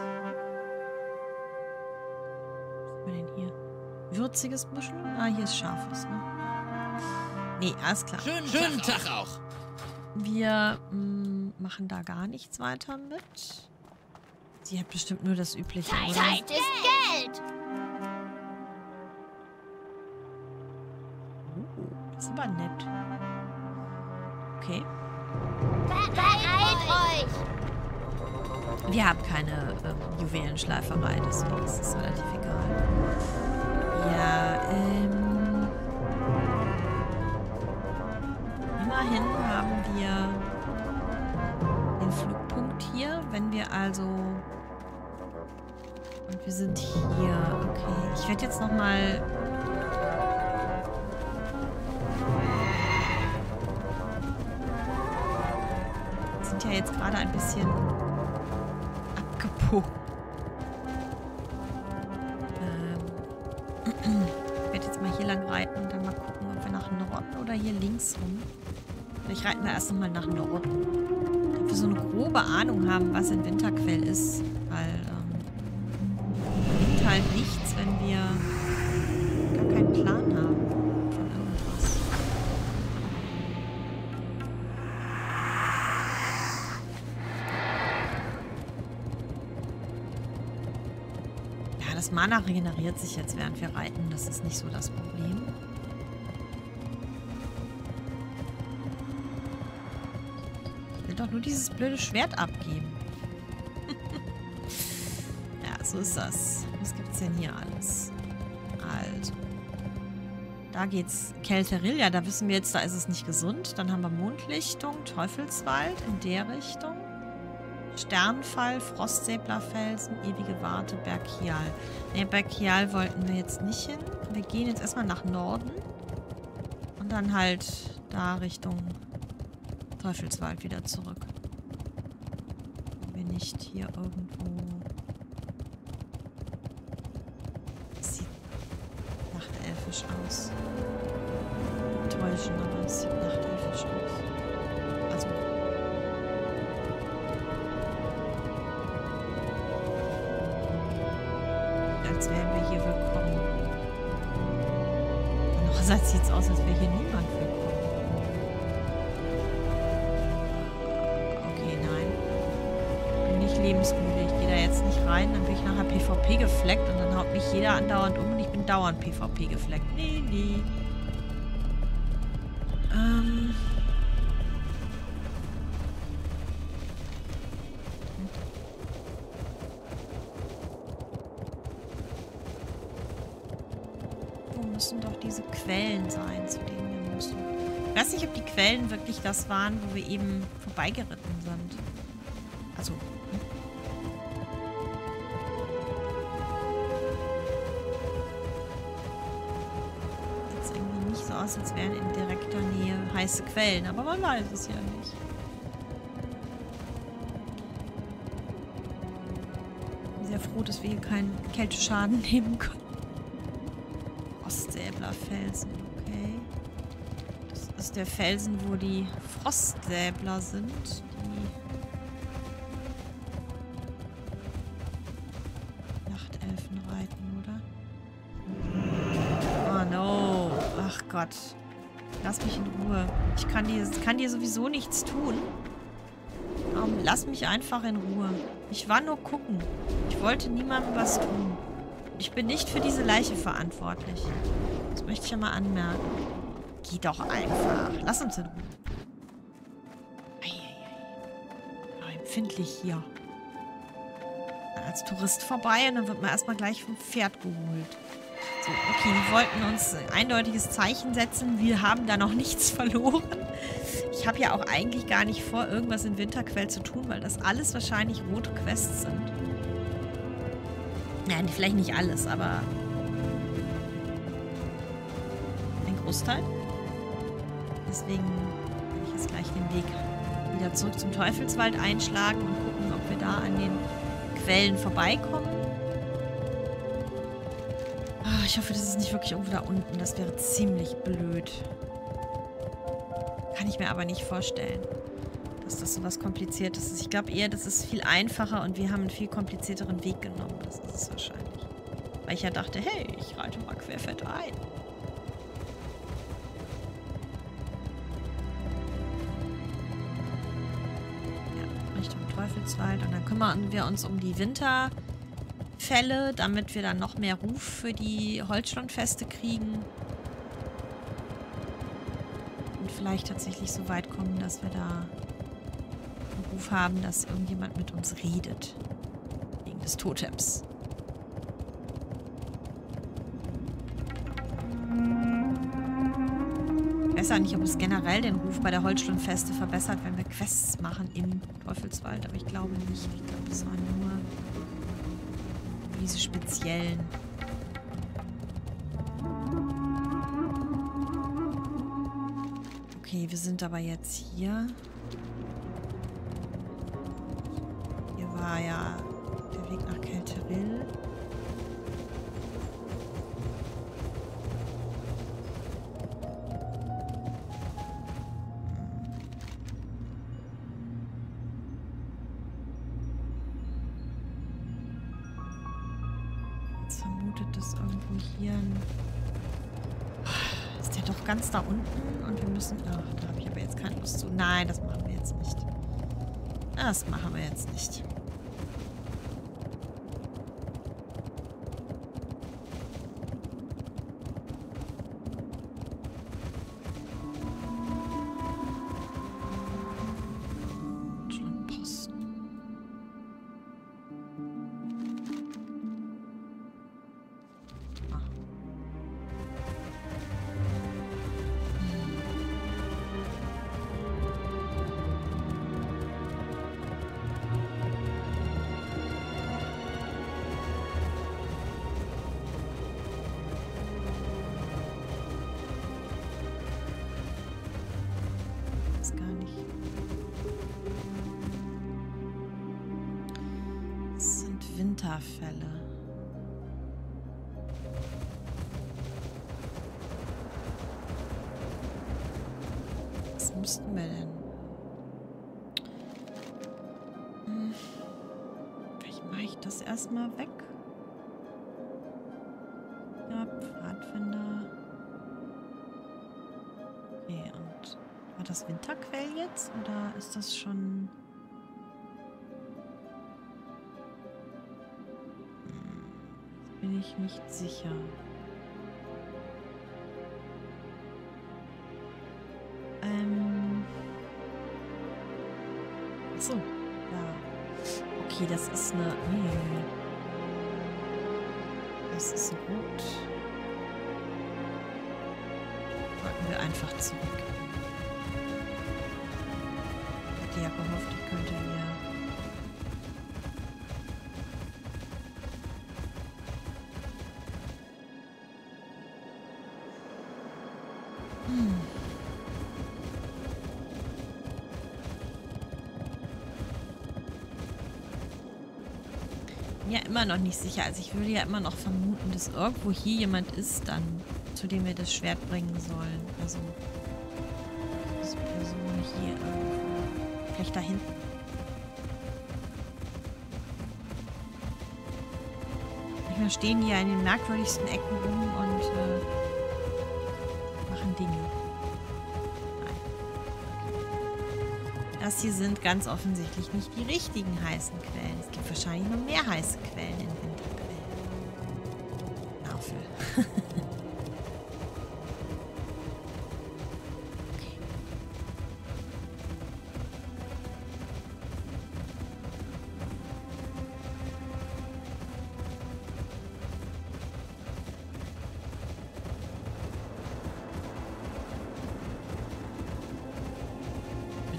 Was haben wir denn hier? Würziges Büschel? Ah, hier ist scharfes, ne? Nee, alles klar. Schönen, Schönen Tag, Tag auch. Wir mh, machen da gar nichts weiter mit. Sie hat bestimmt nur das Übliche, Zeit, oder? Zeit ist Geld. Oh, das ist aber nett. Okay. Beeilt euch. Wir haben keine ähm, Juwelenschleiferei, deswegen ist es relativ egal. Ja, ähm... Immerhin haben wir den Flugpunkt hier. Wenn wir also... Und wir sind hier. Okay, ich werde jetzt nochmal... Wir sind ja jetzt gerade ein bisschen abgebogen. Ähm... Ich werde jetzt mal hier lang reiten und dann mal gucken, ob wir nach Norden oder hier links rum. Vielleicht reiten wir erst nochmal nach Norden. Damit wir so eine grobe Ahnung haben, was ein Winterquell ist. Weil, ähm, bringt halt nichts, wenn wir gar keinen Plan haben von irgendwas. Ja, das Mana regeneriert sich jetzt, während wir reiten. Das ist nicht so das Problem. Doch nur dieses blöde Schwert abgeben. Ja, so ist das. Was gibt's denn hier alles? Also. Da geht's Kelterilia, da wissen wir jetzt, da ist es nicht gesund. Dann haben wir Mondlichtung, Teufelswald in der Richtung. Sternfall, Frostsäblerfelsen, ewige Warte, Berghial. Ne, Berghial wollten wir jetzt nicht hin. Wir gehen jetzt erstmal nach Norden. Und dann halt da Richtung Teufelswald wieder zurück. Wenn wir nicht hier irgendwo... Das sieht nachtelfisch aus. Täuschen, aber es sieht nachtelfisch aus. Also... Als wären wir hier willkommen. Andererseits sieht es aus, als wäre hier niemand willkommen. Lebensmüde. Ich gehe da jetzt nicht rein, dann bin ich nachher PvP gefleckt und dann haut mich jeder andauernd um und ich bin dauernd PvP gefleckt. Nee, nee. Ähm. Wo müssen doch diese Quellen sein, zu denen wir müssen? Ich weiß nicht, ob die Quellen wirklich das waren, wo wir eben vorbeigeritten sind. Also, aus, als wären in direkter Nähe heiße Quellen, aber man weiß es ja nicht. Ich bin sehr froh, dass wir hier keinen Kälteschaden nehmen können. Frostsäblerfelsen, okay. Das ist der Felsen, wo die Frostsäbler sind. Die Nachtelfen reiten, oder? Oh no. Ach Gott. Lass mich in Ruhe. Ich kann dir, kann dir sowieso nichts tun. Um, lass mich einfach in Ruhe. Ich war nur gucken. Ich wollte niemandem was tun. Ich bin nicht für diese Leiche verantwortlich. Das möchte ich ja mal anmerken. Geh doch einfach. Lass uns in Ruhe. Eieiei. Oh, empfindlich hier. als Tourist vorbei und dann wird man erstmal gleich vom Pferd geholt. So, okay, die wollten uns ein eindeutiges Zeichen setzen. Wir haben da noch nichts verloren. Ich habe ja auch eigentlich gar nicht vor, irgendwas in Winterquell zu tun, weil das alles wahrscheinlich rote Quests sind. Ja, vielleicht nicht alles, aber ein Großteil. Deswegen werde ich jetzt gleich den Weg wieder zurück zum Teufelswald einschlagen und gucken, ob wir da an den Quellen vorbeikommen. Oh, ich hoffe, das ist nicht wirklich irgendwo da unten. Das wäre ziemlich blöd. Kann ich mir aber nicht vorstellen, dass das so was Kompliziertes ist. Ich glaube eher, das ist viel einfacher und wir haben einen viel komplizierteren Weg genommen. Das ist es wahrscheinlich. Weil ich ja dachte, hey, ich reite mal querfett ein. Ja, Richtung Teufelswald. Und dann kümmern wir uns um die Winterfälle, damit wir dann noch mehr Ruf für die Holzschlundfeste kriegen. Und vielleicht tatsächlich so weit kommen, dass wir da einen Ruf haben, dass irgendjemand mit uns redet. Wegen des Totems. Ich weiß ja nicht, ob es generell den Ruf bei der Holzschlundfeste verbessert, wenn wir Quests machen im Teufelswald, aber ich glaube nicht. Ich glaube, das waren nur diese speziellen. Okay, wir sind aber jetzt hier. Hier war ja der Weg nach Kelterill. Jetzt vermutet das irgendwo hier ein... Ist der doch ganz da unten und wir müssen... Ach, da habe ich aber jetzt keine Lust zu. Nein, das machen wir jetzt nicht. Das machen wir jetzt nicht. Schon Posten. Ah. Ist gar nicht. Das sind Winterfälle. Was mussten wir denn? Hm. Vielleicht mache ich das erstmal weg. Ja, Pfadfinder. Okay, und war das Winterquell jetzt? Oder ist das schon... Hm, jetzt bin ich nicht sicher. Ähm... Achso, ja. Okay, das ist eine... Nee. Das ist rot. Wollten wir einfach zurück. Ich hätte ja gehofft, ich könnte hier... Hm. Ja, immer noch nicht sicher. Also ich würde ja immer noch vermuten, dass irgendwo hier jemand ist dann, zu dem wir das Schwert bringen sollen. Also diese Person hier irgendwo. Vielleicht da hinten. Manchmal stehen die ja in den merkwürdigsten Ecken rum und äh, machen Dinge. Das hier sind ganz offensichtlich nicht die richtigen heißen Quellen. Es gibt wahrscheinlich noch mehr heiße Quellen in Winterquellen. Apfel. Okay.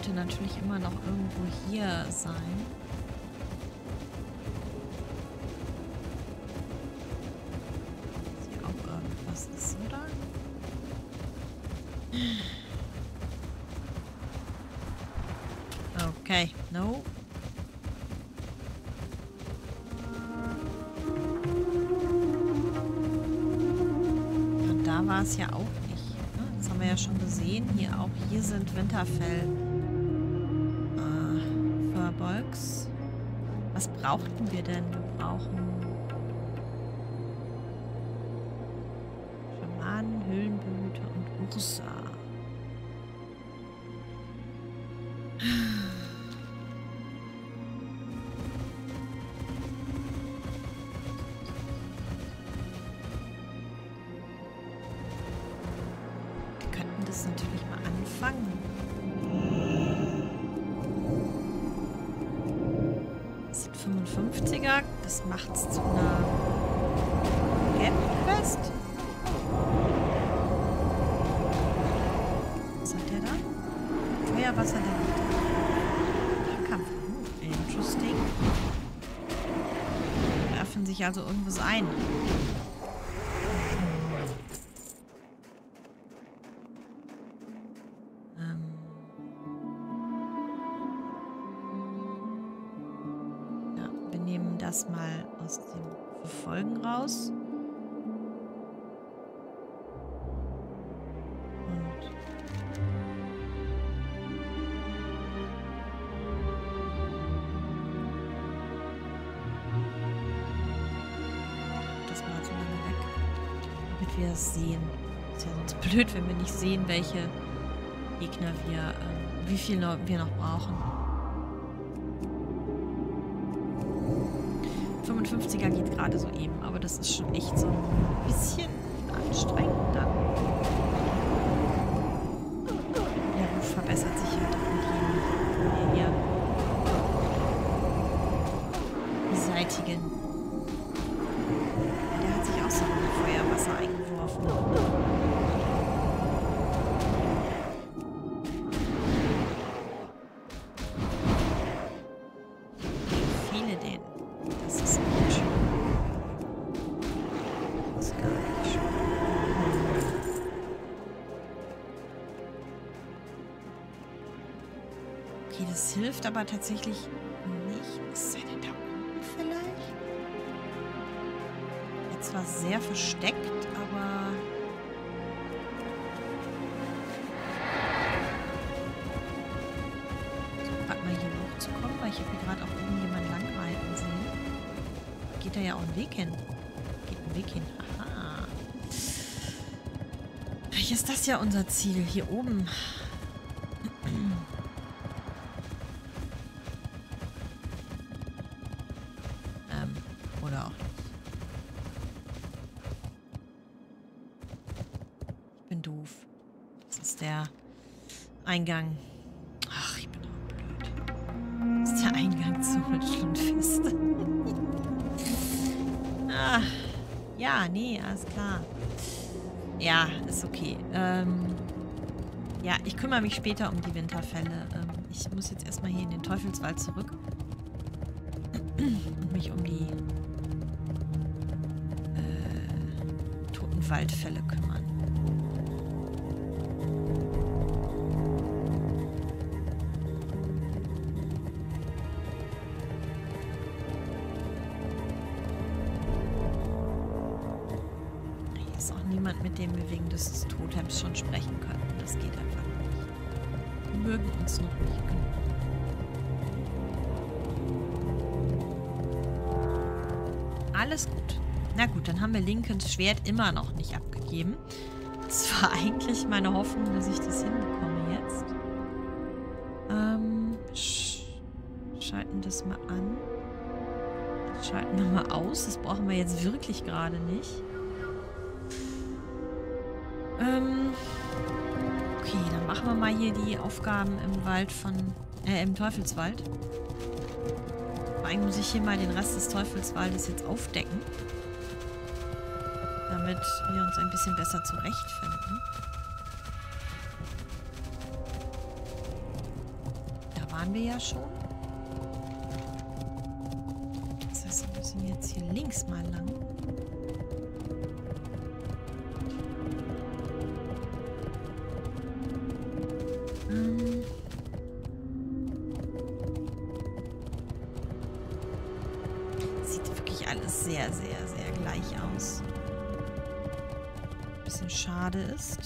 könnte natürlich immer noch irgendwo hier sein. Dass hier auch irgendwas ist, oder? Okay, no. Und da war es ja auch nicht. Ne? Das haben wir ja schon gesehen. Hier auch, hier sind Winterfell. Äh, Furbolgs. Was brauchten wir denn? Wir brauchen Schamanen, Höhlenblüte und Ursa. Das natürlich mal anfangen. Das sind fünfundfünfziger. Das macht's zu einer Gap-Quest. Was hat der da? Feuerwasser der Nahkampf. Uh, interesting. Werfen sich also irgendwas ein. Das mal aus dem Verfolgen raus. Und das mal so lange weg, damit wir es sehen. Ist ja sonst blöd, wenn wir nicht sehen, welche Gegner wir, äh, wie viel noch, wir noch brauchen. fünfundfünfziger geht gerade so eben, aber das ist schon echt so ein bisschen anstrengend dann. Der Ruf verbessert sich halt auch mit jedem, den wir hier beseitigen. Ja, der hat sich auch so in Feuerwasser eingeworfen. Das hilft aber tatsächlich nicht. Ist er denn da unten vielleicht? Jetzt war sehr versteckt, aber... So, gerade mal hier hochzukommen, weil ich habe hier gerade auch irgendjemand langreiten sehen. Geht da ja auch ein Weg hin. Geht ein Weg hin. Aha. Vielleicht ist das ja unser Ziel. Hier oben. Oder auch nicht. Ich bin doof. Das ist der Eingang. Ach, ich bin auch blöd. Das ist der Eingang zum Schlundfest. Ah, ja, nee, alles klar. Ja, ist okay. Ähm, ja, ich kümmere mich später um die Winterfälle. Ähm, ich muss jetzt erstmal hier in den Teufelswald zurück. Und mich um die Waldfälle kümmern. Hier ist auch niemand, mit dem wir wegen des Totems schon sprechen könnten. Das geht einfach nicht. Wir mögen uns noch nicht genug. Alles gut. Na gut, dann haben wir Lincolns Schwert immer noch nicht abgegeben. Das war eigentlich meine Hoffnung, dass ich das hinbekomme jetzt. Ähm, sch schalten das mal an. Schalten wir mal aus. Das brauchen wir jetzt wirklich gerade nicht. Ähm, okay, dann machen wir mal hier die Aufgaben im Wald von, äh, im Teufelswald. Vor allem muss ich hier mal den Rest des Teufelswaldes jetzt aufdecken. Damit wir uns ein bisschen besser zurechtfinden. waren wir ja schon. Das heißt, wir müssen jetzt hier links mal lang. Ähm. Sieht wirklich alles sehr, sehr, sehr gleich aus. Bisschen schade ist.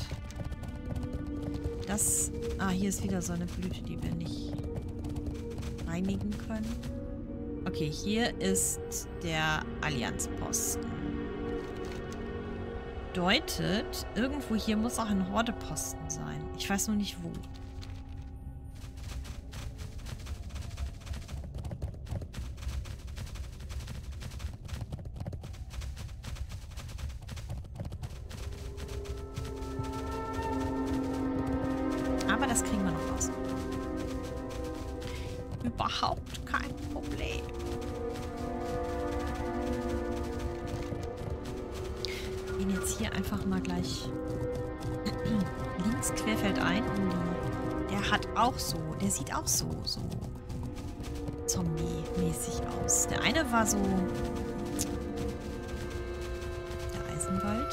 Das... Ah, hier ist wieder so eine Blüte, die wir nicht reinigen können. Okay, hier ist der Allianzposten. Bedeutet, irgendwo hier muss auch ein Hordeposten sein. Ich weiß nur nicht wo. Aber das kriegen wir noch raus. Überhaupt kein Problem. Gehen jetzt hier einfach mal gleich links querfeldein. Der hat auch so, der sieht auch so, so Zombie-mäßig aus. Der eine war so der Eisenwald.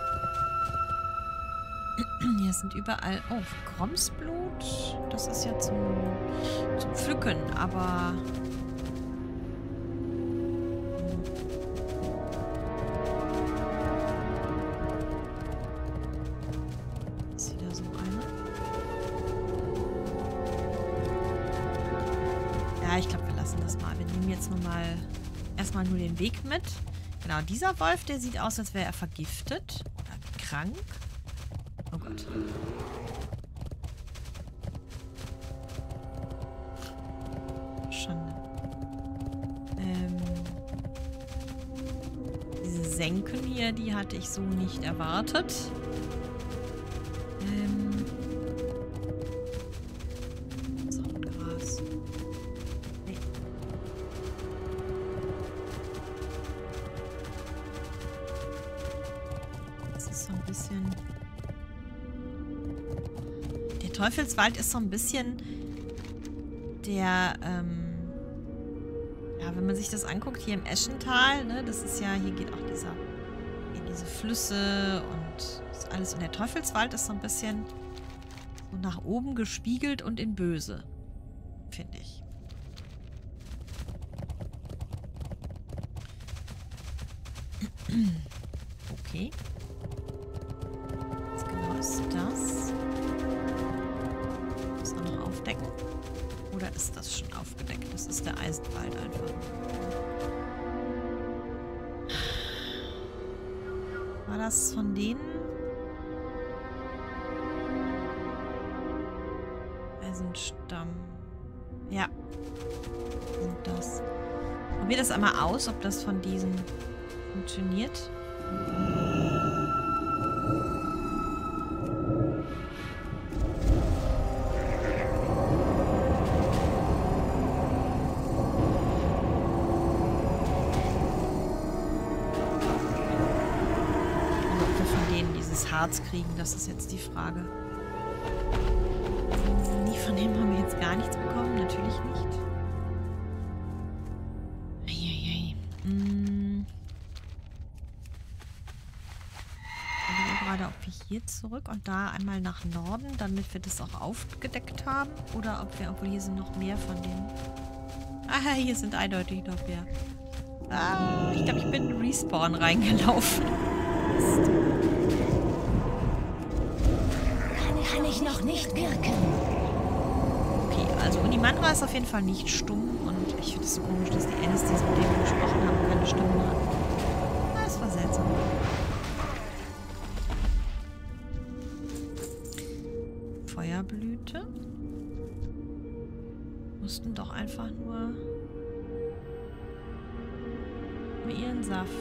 Hier sind überall... Oh, Gromsblut. Das ist ja zum, zum Pflücken, aber... Ist wieder so eine? Ja, ich glaube, wir lassen das mal. Wir nehmen jetzt nur mal erstmal nur den Weg mit. Genau, dieser Wolf, der sieht aus, als wäre er vergiftet oder krank. Oh Gott. Schande. Ähm, diese Senken hier, die hatte ich so nicht erwartet. Ähm, so ein Gras. Nee. Das ist so ein bisschen... Teufelswald ist so ein bisschen der, ähm, ja, wenn man sich das anguckt, hier im Eschental, ne, das ist ja, hier geht auch dieser, hier diese Flüsse und ist alles. Und der Teufelswald ist so ein bisschen so nach oben gespiegelt und in böse, finde ich. Okay. Was genau ist das? Aufdecken? Oder ist das schon aufgedeckt? Das ist der Eisenwald einfach. War das von denen? Eisenstamm. Ja. Und das. Probier das einmal aus, ob das von diesen funktioniert. Harz kriegen, das ist jetzt die Frage. Nee, von dem haben wir jetzt gar nichts bekommen, natürlich nicht. Eieiei. Hm. Ich überlege gerade, ob wir hier zurück und da einmal nach Norden, damit wir das auch aufgedeckt haben. Oder ob wir, obwohl hier sind noch mehr von denen. Ah, hier sind eindeutig noch mehr. Ah, ich glaube, ich bin in Respawn reingelaufen. Mist. Kann ich noch nicht wirken. Okay, also Unimandra ist auf jeden Fall nicht stumm und ich finde es so komisch, dass die Anisties, mit denen wir gesprochen haben, keine Stimmen hatten. Das war seltsam. Feuerblüte. Mussten doch einfach nur nur ihren Saft.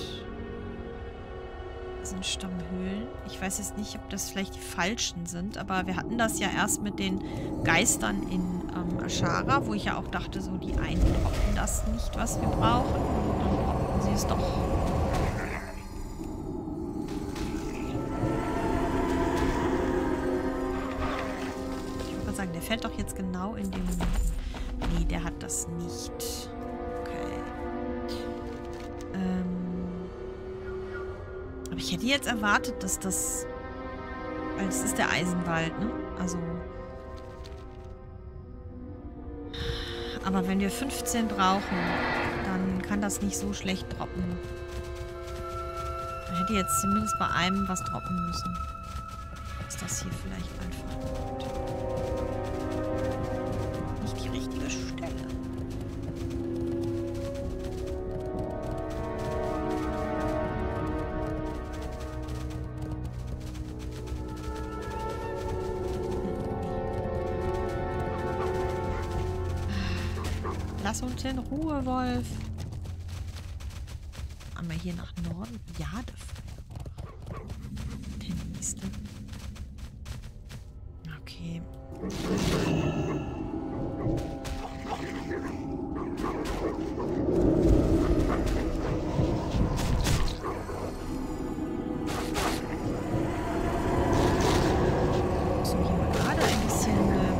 Das sind Stammhöhlen. Ich weiß jetzt nicht, ob das vielleicht die falschen sind, aber wir hatten das ja erst mit den Geistern in ähm, Ashara, wo ich ja auch dachte, so die einen droppen das nicht, was wir brauchen. Und dann droppen sie es doch. Ich würde mal sagen, der fällt doch jetzt genau in dem Nee, der hat das nicht. Okay. Ähm. Aber ich hätte jetzt erwartet, dass das... Weil es ist der Eisenwald, ne? Also... Aber wenn wir fünfzehn brauchen, dann kann das nicht so schlecht droppen. Da hätte jetzt zumindest bei einem was droppen müssen. Ist das hier vielleicht einfach nicht die richtige Stelle? Lass uns in Ruhe, Wolf. Haben wir hier nach Norden? Ja, der nächste. Okay. So, hier mal gerade ein bisschen... Ähm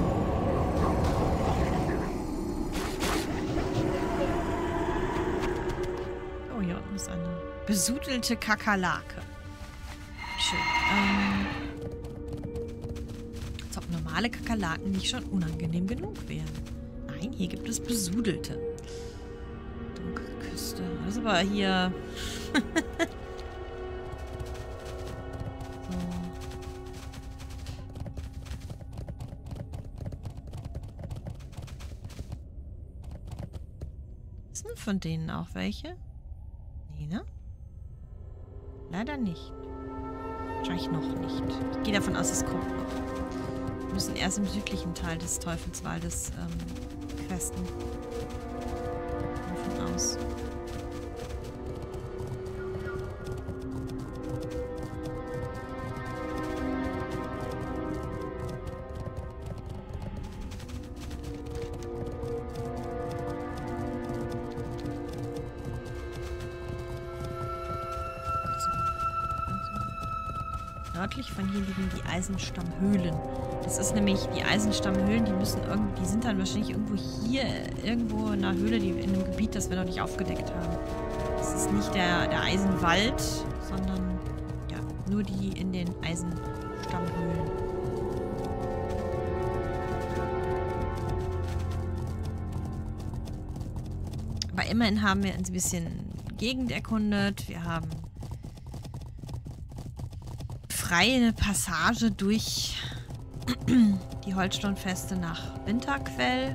oh, hier unten ist eine besudelte Kakerlake. Schön. Ähm... Als ob normale Kakerlaken nicht schon unangenehm genug wären. Nein, hier gibt es besudelte. Dunkelküste. Das ist aber hier... so. Sind von denen auch welche? Nee, ne? Leider nicht. Wahrscheinlich noch nicht. Ich gehe davon aus, es kommt noch. Wir müssen erst im südlichen Teil des Teufelswaldes ähm, questen. Davon aus. Nördlich von hier liegen die Eisenstammhöhlen. Das ist nämlich die Eisenstammhöhlen, die müssen irgendwie, die sind dann wahrscheinlich irgendwo hier, irgendwo in einer Höhle, die in einem Gebiet, das wir noch nicht aufgedeckt haben. Das ist nicht der, der Eisenwald, sondern ja, nur die in den Eisenstammhöhlen. Aber immerhin haben wir ein bisschen Gegend erkundet. Wir haben freie Passage durch die Holzstonfeste nach Winterquell.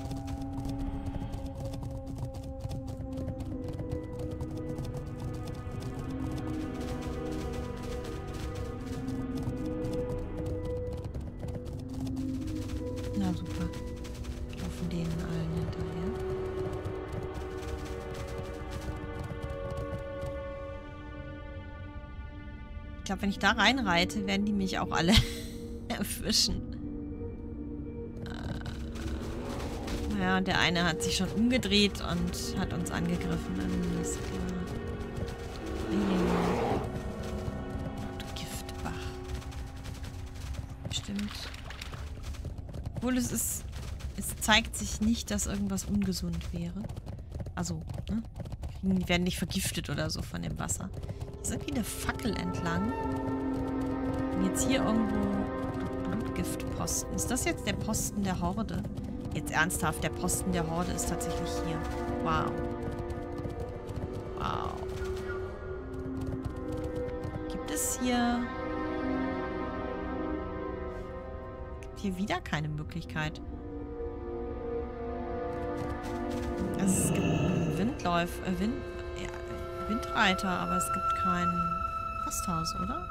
Na super. Wir laufen denen allen hinterher. Ich glaube, wenn ich da reinreite, werden die mich auch alle erwischen. Äh, naja, der eine hat sich schon umgedreht und hat uns angegriffen. Alles klar. Hey. Giftbach. Stimmt. Obwohl es ist... Es zeigt sich nicht, dass irgendwas ungesund wäre. Also, ne? Die werden nicht vergiftet oder so von dem Wasser. Hier ist irgendwie eine Fackel entlang. Und jetzt hier irgendwo Blutgiftposten. Ist das jetzt der Posten der Horde? Jetzt ernsthaft, der Posten der Horde ist tatsächlich hier. Wow. Wow. Gibt es hier... Gibt hier wieder keine Möglichkeit. Also es gibt einen Windläuf... Äh, Wind, ja, Windreiter, aber es gibt kein Gasthaus, oder?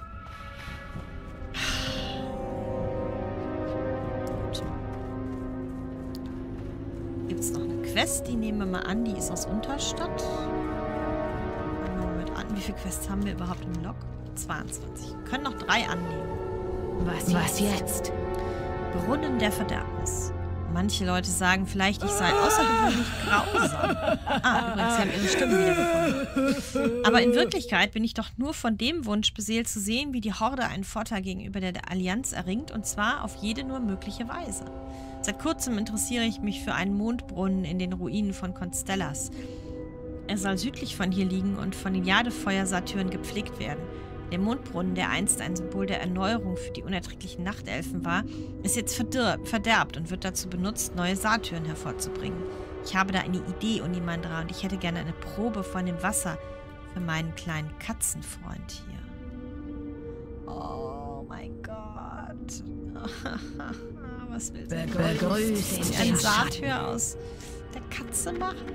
Gibt es noch eine Quest? Die nehmen wir mal an. Die ist aus Unterstadt. Fangen wir mal mit an. Wie viele Quests haben wir überhaupt im Log? zweiundzwanzig. Wir können noch drei annehmen. Was, Was jetzt? Brunnen der Verderbnis. Manche Leute sagen vielleicht, ich sei außergewöhnlich grausam. Ah, übrigens, sie haben ihre Stimme wiedergefunden. Aber in Wirklichkeit bin ich doch nur von dem Wunsch beseelt zu sehen, wie die Horde einen Vorteil gegenüber der, der Allianz erringt, und zwar auf jede nur mögliche Weise. Seit kurzem interessiere ich mich für einen Mondbrunnen in den Ruinen von Constellas. Er soll südlich von hier liegen und von den Jadefeuer-Satyren gepflegt werden. Der Mondbrunnen, der einst ein Symbol der Erneuerung für die unerträglichen Nachtelfen war, ist jetzt verdirb, verderbt und wird dazu benutzt, neue Satyren hervorzubringen. Ich habe da eine Idee, Unimandra, und ich hätte gerne eine Probe von dem Wasser für meinen kleinen Katzenfreund hier. Oh mein Gott. Was willst du? Begrüßt Ein Satyr aus der Katze machen?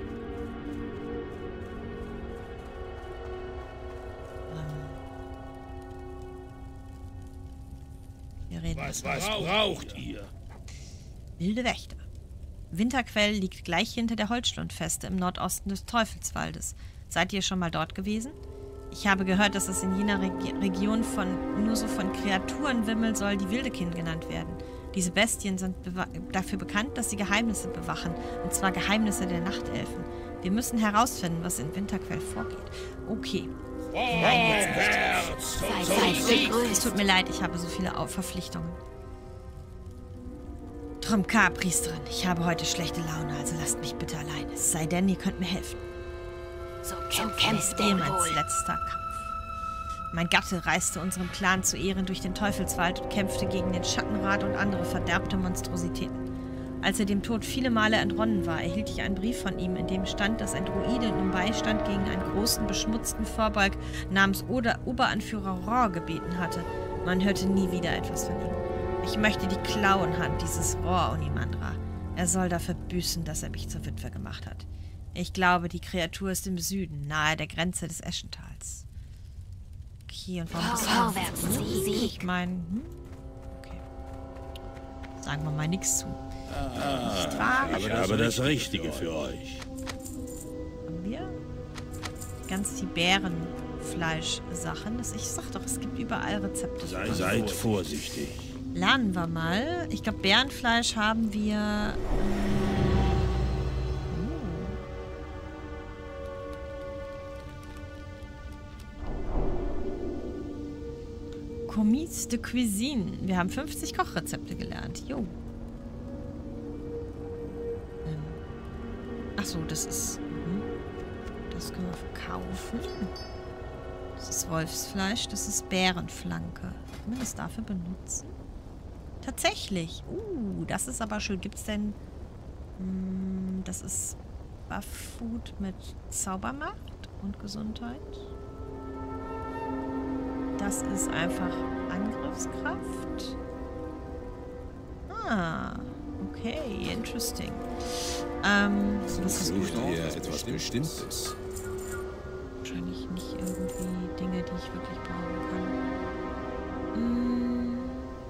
Wir reden Was, was braucht ihr? Wilde Wächter. Winterquell liegt gleich hinter der Holzschlundfeste im Nordosten des Teufelswaldes. Seid ihr schon mal dort gewesen? Ich habe gehört, dass es in jener Regi Region von nur so von Kreaturen wimmelt soll, die Wildekind genannt werden. Diese Bestien sind dafür bekannt, dass sie Geheimnisse bewachen, und zwar Geheimnisse der Nachtelfen. Wir müssen herausfinden, was in Winterquell vorgeht. Okay. Nein, jetzt nicht. Seid begrüßt. Es tut mir leid, ich habe so viele Verpflichtungen. Trumka, Priesterin, ich habe heute schlechte Laune, also lasst mich bitte allein. Es sei denn, ihr könnt mir helfen. So So kämpft ihr denn mein wohl. letzter Kampf. Mein Gatte reiste unserem Clan zu Ehren durch den Teufelswald und kämpfte gegen den Schattenrat und andere verderbte Monstrositäten. Als er dem Tod viele Male entronnen war, erhielt ich einen Brief von ihm, in dem stand, dass ein Druide um Beistand gegen einen großen, beschmutzten Vorbalg namens Oder Oberanführer Rohr gebeten hatte. Man hörte nie wieder etwas von ihm. Ich möchte die Klauenhand dieses Rohr, Unimandra. Er soll dafür büßen, dass er mich zur Witwe gemacht hat. Ich glaube, die Kreatur ist im Süden, nahe der Grenze des Eschentals. Okay, und warum ist Vorwärts, das? Sieg. Ich meine, hm? Okay. Sagen wir mal nichts zu. Nicht wahr? Ich habe das Richtige für euch. Haben wir? Ganz die Bärenfleisch-Sachen. Das- Ich sag doch, es gibt überall Rezepte. Sei, seid vorsichtig. Lernen wir mal. Ich glaube, Bärenfleisch haben wir... Oh. Commis de Cuisine. Wir haben fünfzig Kochrezepte gelernt. Jo. Ähm. Ach so, das ist... Mhm. Das können wir verkaufen. Das ist Wolfsfleisch, das ist Bärenflanke. Kann man das dafür benutzen? Tatsächlich. Uh, das ist aber schön. Gibt es denn... Mh, das ist Buff-Food mit Zaubermacht und Gesundheit. Das ist einfach Angriffskraft. Ah, okay, interesting. Ähm, was ist Sucht gut? ihr etwas Bestimmtes? Wahrscheinlich nicht irgendwie Dinge, die ich wirklich brauchen kann. Mm.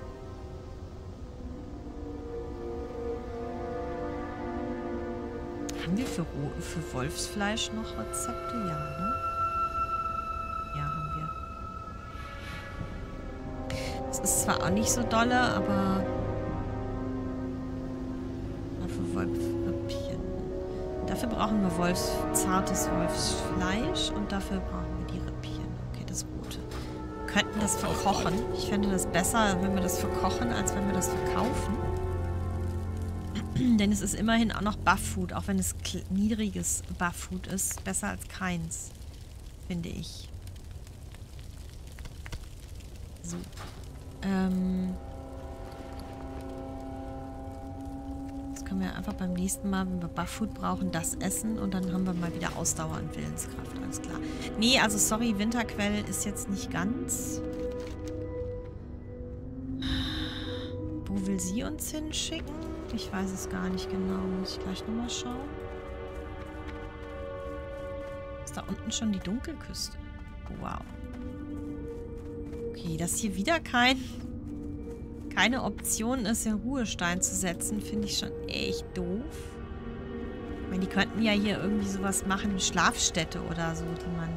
Haben wir für, Ro für Wolfsfleisch noch Rezepte? Ja, ne? Ja, haben wir. Das ist zwar auch nicht so dolle, aber für Wolfrippchen. Dafür brauchen wir Wolfs, zartes Wolfsfleisch und dafür brauchen wir die Rippchen. Okay, das Rote. Wir könnten das verkochen. Ich fände das besser, wenn wir das verkochen, als wenn wir das verkaufen. Denn es ist immerhin auch noch Buff-Food, auch wenn es niedriges Buff-Food ist. Besser als keins, finde ich. So. Ähm... Können wir einfach beim nächsten Mal, wenn wir Buff-Food brauchen, das essen und dann haben wir mal wieder Ausdauer und Willenskraft, alles klar. Nee, also sorry, Winterquell ist jetzt nicht ganz... Wo will sie uns hinschicken? Ich weiß es gar nicht genau. Muss ich gleich nochmal schauen. Ist da unten schon die Dunkelküste? Oh, wow. Okay, dass hier wieder kein... keine Option ist, den Ruhestein zu setzen, finde ich schon echt doof. Ich meine, die könnten ja hier irgendwie sowas machen wie Schlafstätte oder so, die man...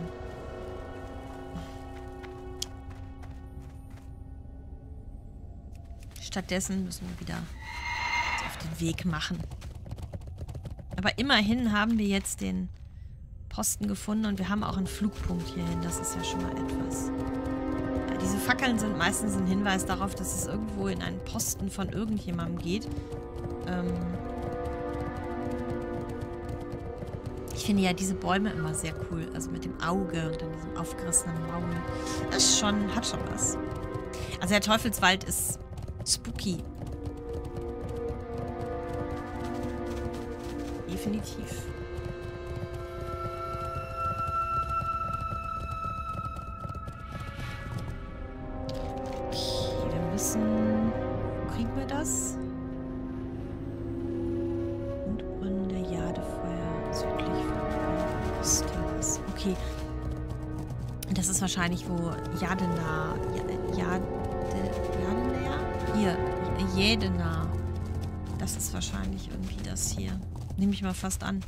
Stattdessen müssen wir wieder auf den Weg machen. Aber immerhin haben wir jetzt den Posten gefunden und wir haben auch einen Flugpunkt hierhin. Das ist ja schon mal etwas. Ja, diese Fackeln sind meistens ein Hinweis darauf, dass es irgendwo in einen Posten von irgendjemandem geht. Ähm ich finde ja diese Bäume immer sehr cool. Also mit dem Auge und dann diesem aufgerissenen Maul. Das ist schon, hat schon was. Also der Teufelswald ist spooky. Definitiv. Okay, wir müssen... Wo kriegen wir das? Grundbrunnen der Jadefeuer südlich von Osters. Okay. Das ist wahrscheinlich, wo Jadena... Jade... Jadena? Hier. Jedena. Das ist wahrscheinlich irgendwie das hier. Nehme ich mal fast an.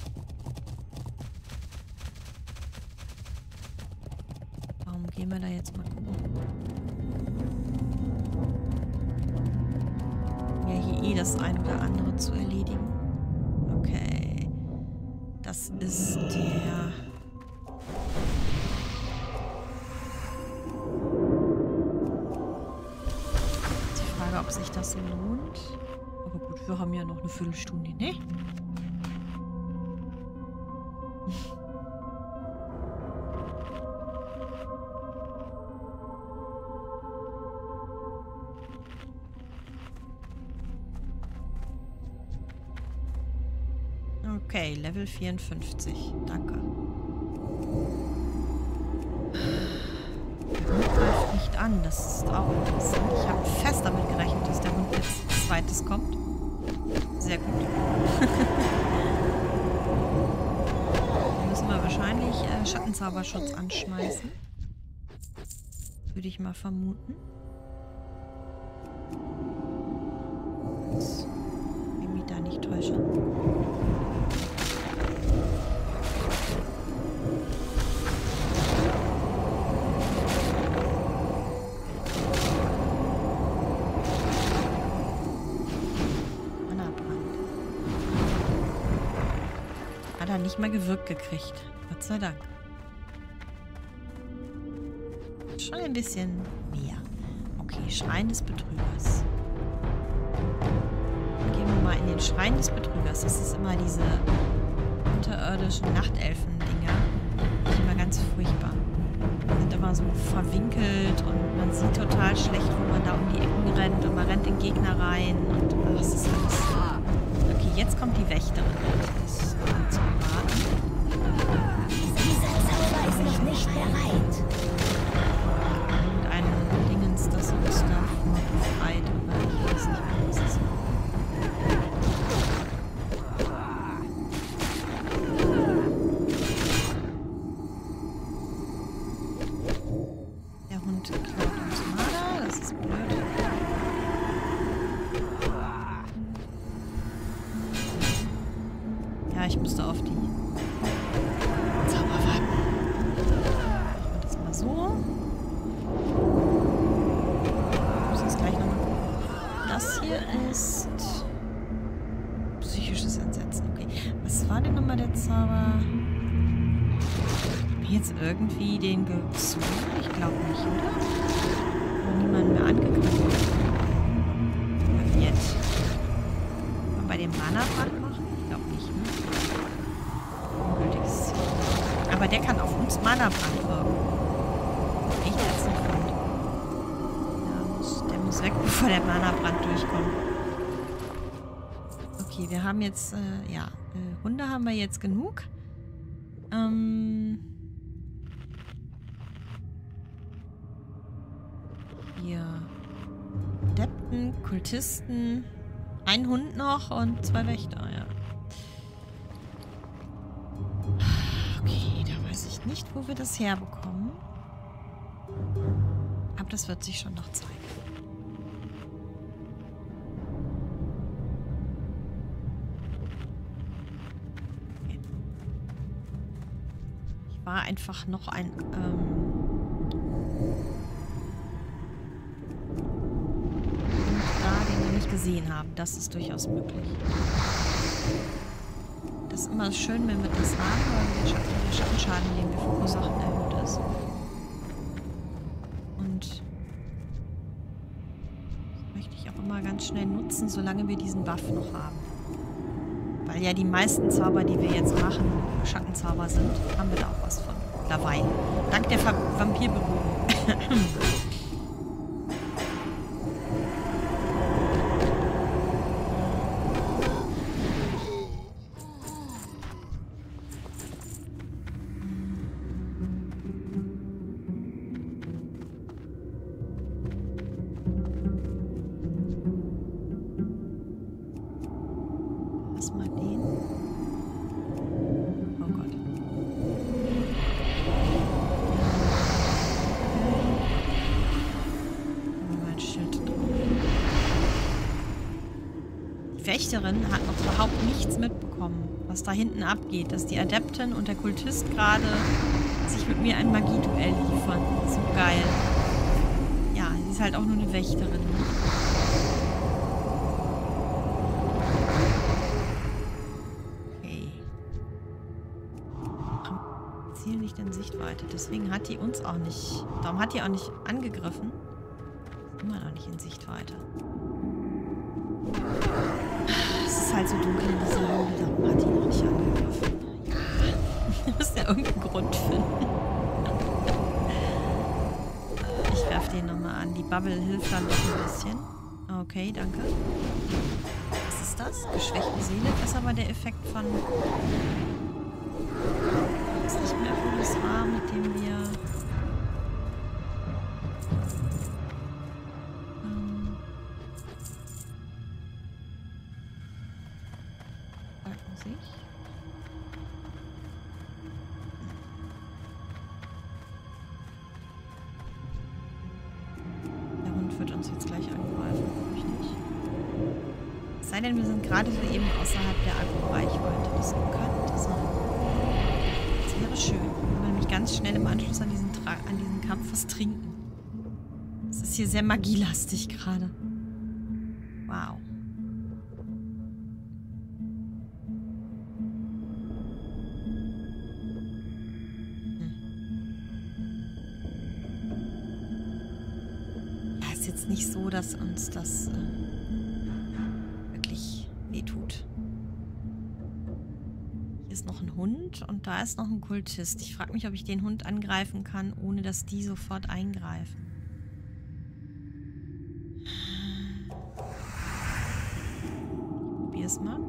Warum gehen wir da jetzt mal gucken? Ja, hier eh das ein oder andere zu erledigen. Okay. Das ist der... Die Frage, ob sich das lohnt. Aber gut, wir haben ja noch eine Viertelstunde, ne? Okay, Level vierundfünfzig. Danke. Der Hund greift nicht an. Das ist auch interessant. Ich habe fest damit gerechnet, dass der Hund jetzt als zweites kommt. Sehr gut. Dann müssen wir wahrscheinlich äh, Schattenzauberschutz anschmeißen. Würde ich mal vermuten. Wenn ich mich da nicht täusche. Nicht mal gewirkt gekriegt. Gott sei Dank. Schon ein bisschen mehr. Okay, Schrein des Betrügers. Dann gehen wir mal in den Schrein des Betrügers. Das ist immer diese unterirdischen Nachtelfen-Dinger. Die sind immer ganz furchtbar. Die sind immer so verwinkelt und man sieht total schlecht, wo man da um die Ecken rennt und man rennt in Gegner rein und ach, das ist alles. Okay, jetzt kommt die Wächterin. Das ist zu erwarten. Dieser Zauber ist noch nicht bereit. Und ein Dingens, das uns davor befreit, aber ich weiß nicht mehr, was es ist. Der Hund klaut uns Mana, das ist blöd. Ja, ich müsste auf die Zauber warten. Machen wir das mal so. Ich muss das gleich nochmal gucken. Das hier ist psychisches Entsetzen. Okay. Was war denn nochmal der Zauber? Haben wir jetzt irgendwie den gezogen? Ich glaube nicht, oder? Haben niemanden mehr angegriffen. Jetzt. Kann man bei dem Mana-Brand machen? Ich glaube nicht, ne? Ungültiges Ziel. Aber der kann auf uns Mana-Brand wirken. Echt ätzend fand. Ja, muss, der muss weg, bevor der Mana-Brand durchkommt. Okay, wir haben jetzt, äh, ja, äh, Hunde haben wir jetzt genug. Ähm... Hier. Adepten, Kultisten, ein Hund noch und zwei Wächter, ja. Okay, da weiß ich nicht, wo wir das herbekommen. Aber das wird sich schon noch zeigen. Okay. Ich war einfach noch ein... Ähm gesehen haben. haben. Das ist durchaus möglich. Das ist immer schön, wenn wir das haben, weil der, Schatten, der Schattenschaden, den wir verursachen, erhöht ist. Und das möchte ich auch immer ganz schnell nutzen, solange wir diesen Buff noch haben. Weil ja die meisten Zauber, die wir jetzt machen, Schattenzauber sind, haben wir da auch was von. Mittlerweile. Dank der Vampirberührung. Die Wächterin hat noch überhaupt nichts mitbekommen, was da hinten abgeht. Dass die Adeptin und der Kultist gerade sich mit mir ein Magieduell liefern. So geil. Ja, sie ist halt auch nur eine Wächterin. Ne? Okay. Ziel nicht in Sichtweite. Deswegen hat die uns auch nicht... Darum hat die auch nicht angegriffen. Immer noch nicht in Sichtweite. Es ist halt so dunkel in dieser Höhle, darum hat die noch nicht angegriffen. Ja, du musst ja irgendeinen Grund finden. Ich werfe den nochmal an. Die Bubble hilft dann doch ein bisschen. Okay, danke. Was ist das? Geschwächte Seele? Das ist aber der Effekt von... Ich weiß nicht mehr, wo das war, mit dem wir... Der Hund wird uns jetzt gleich angreifen, glaube ich nicht. Es sei denn, wir sind gerade so eben außerhalb der Agro-Reichweite. Das könnte sein. Das wäre schön. Wir können nämlich ganz schnell im Anschluss an diesen, Tra an diesen Kampf was trinken. Es ist hier sehr magielastig gerade. Wow. Jetzt nicht so, dass uns das äh, wirklich wehtut. Hier ist noch ein Hund und da ist noch ein Kultist. Ich frage mich, ob ich den Hund angreifen kann, ohne dass die sofort eingreifen. Ich probiere es mal.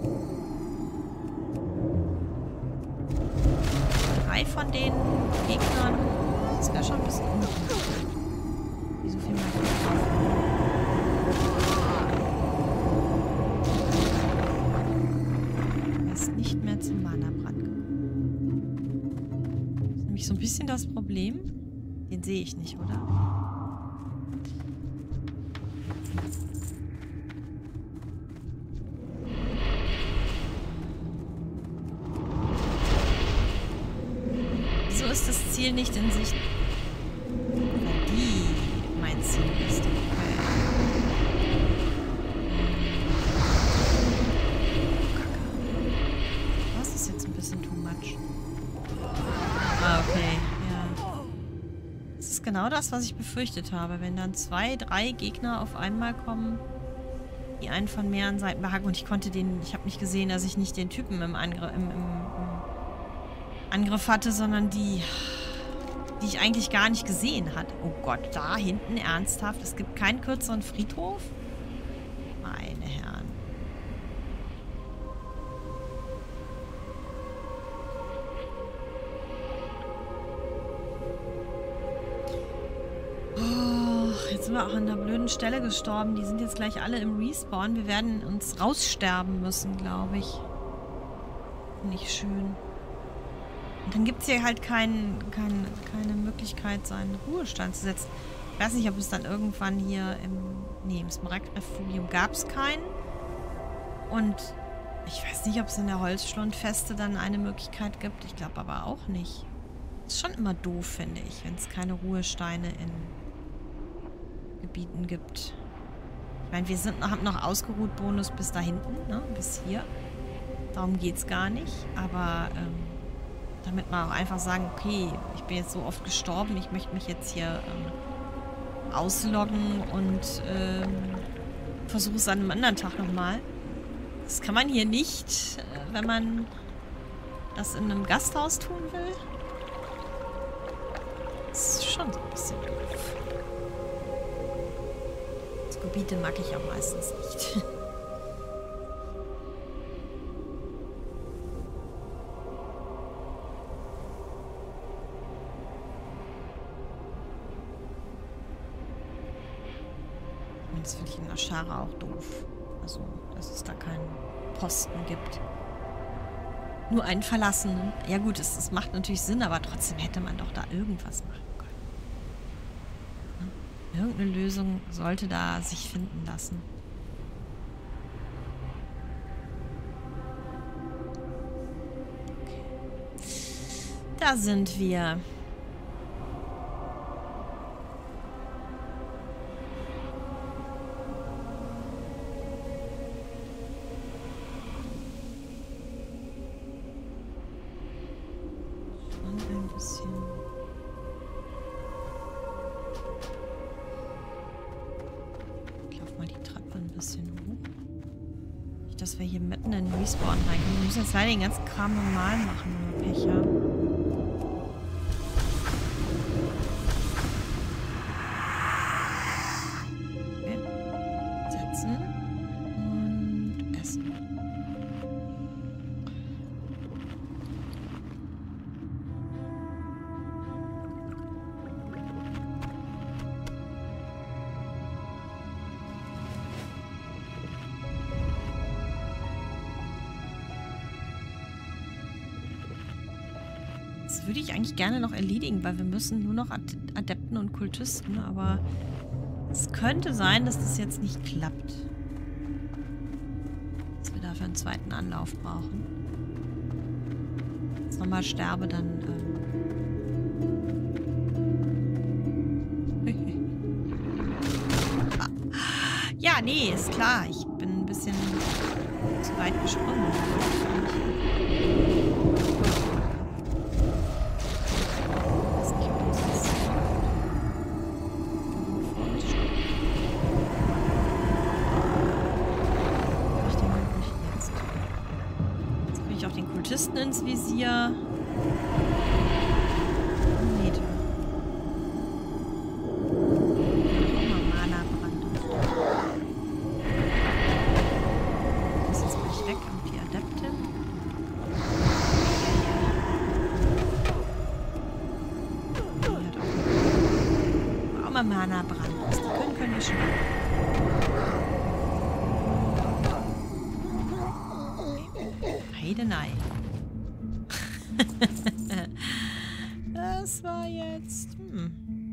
Drei von den Gegnern. Das wäre schon ein bisschen unglücklich. Wie so viel Magie drauf. Er ist nicht mehr zum Mana-Brand gekommen. Das ist nämlich so ein bisschen das Problem. Den sehe ich nicht, oder? Wieso ist das Ziel nicht in Sicht? Ziel ist. Okay. Das ist jetzt ein bisschen too much. Ah, okay. Ja. Das ist genau das, was ich befürchtet habe. Wenn dann zwei, drei Gegner auf einmal kommen, die einen von mehreren Seiten behaken und ich konnte den, ich habe nicht gesehen, dass ich nicht den Typen im, Angr im, im, im Angriff hatte, sondern die... die ich eigentlich gar nicht gesehen hatte. Oh Gott, da hinten ernsthaft. Es gibt keinen kürzeren Friedhof? Meine Herren. Oh, jetzt sind wir auch an der blöden Stelle gestorben. Die sind jetzt gleich alle im Respawn. Wir werden uns raussterben müssen, glaube ich. Nicht schön. Und dann gibt es hier halt kein, kein, keine Möglichkeit, seinen Ruhestand zu setzen. Ich weiß nicht, ob es dann irgendwann hier im... Nee, im Smaragd-Refugium gab es keinen. Und ich weiß nicht, ob es in der Holzschlundfeste dann eine Möglichkeit gibt. Ich glaube aber auch nicht. Das ist schon immer doof, finde ich, wenn es keine Ruhesteine in Gebieten gibt. Ich meine, wir sind, haben noch ausgeruht Bonus bis da hinten, ne? Bis hier. Darum geht's gar nicht. Aber ähm, damit wir auch einfach sagen, okay, ich bin jetzt so oft gestorben, ich möchte mich jetzt hier ähm, ausloggen und ähm, versuche es an einem anderen Tag nochmal. Das kann man hier nicht, äh, wenn man das in einem Gasthaus tun will. Das ist schon so ein bisschen doof. So Gebiete mag ich auch meistens nicht. Und das finde ich in Ashara auch doof. Also, dass es da keinen Posten gibt. Nur einen verlassenen. Ja gut, es, es macht natürlich Sinn, aber trotzdem hätte man doch da irgendwas machen können. Ne? Irgendeine Lösung sollte da sich finden lassen. Okay. Da sind wir. Dass wir hier mitten in den Respawn reinkommen. Wir müssen jetzt leider den ganzen Kram normal machen, wenn wir Pech haben. Okay. Setzen. Und essen. Das würde ich eigentlich gerne noch erledigen, weil wir müssen nur noch Ad Adepten und Kultisten, aber es könnte sein, dass das jetzt nicht klappt. Dass wir dafür einen zweiten Anlauf brauchen. Wenn ich jetzt nochmal sterbe, dann... Ähm ja, nee, ist klar. Ich bin ein bisschen zu weit gesprungen. Ins Visier. Meter. Mana-Brand. Das ist jetzt gleich weg und die Adeptin. Die hat auch mal Mana-Brand. Was die können, können wir schon. Heidenei. Das war jetzt... Hm.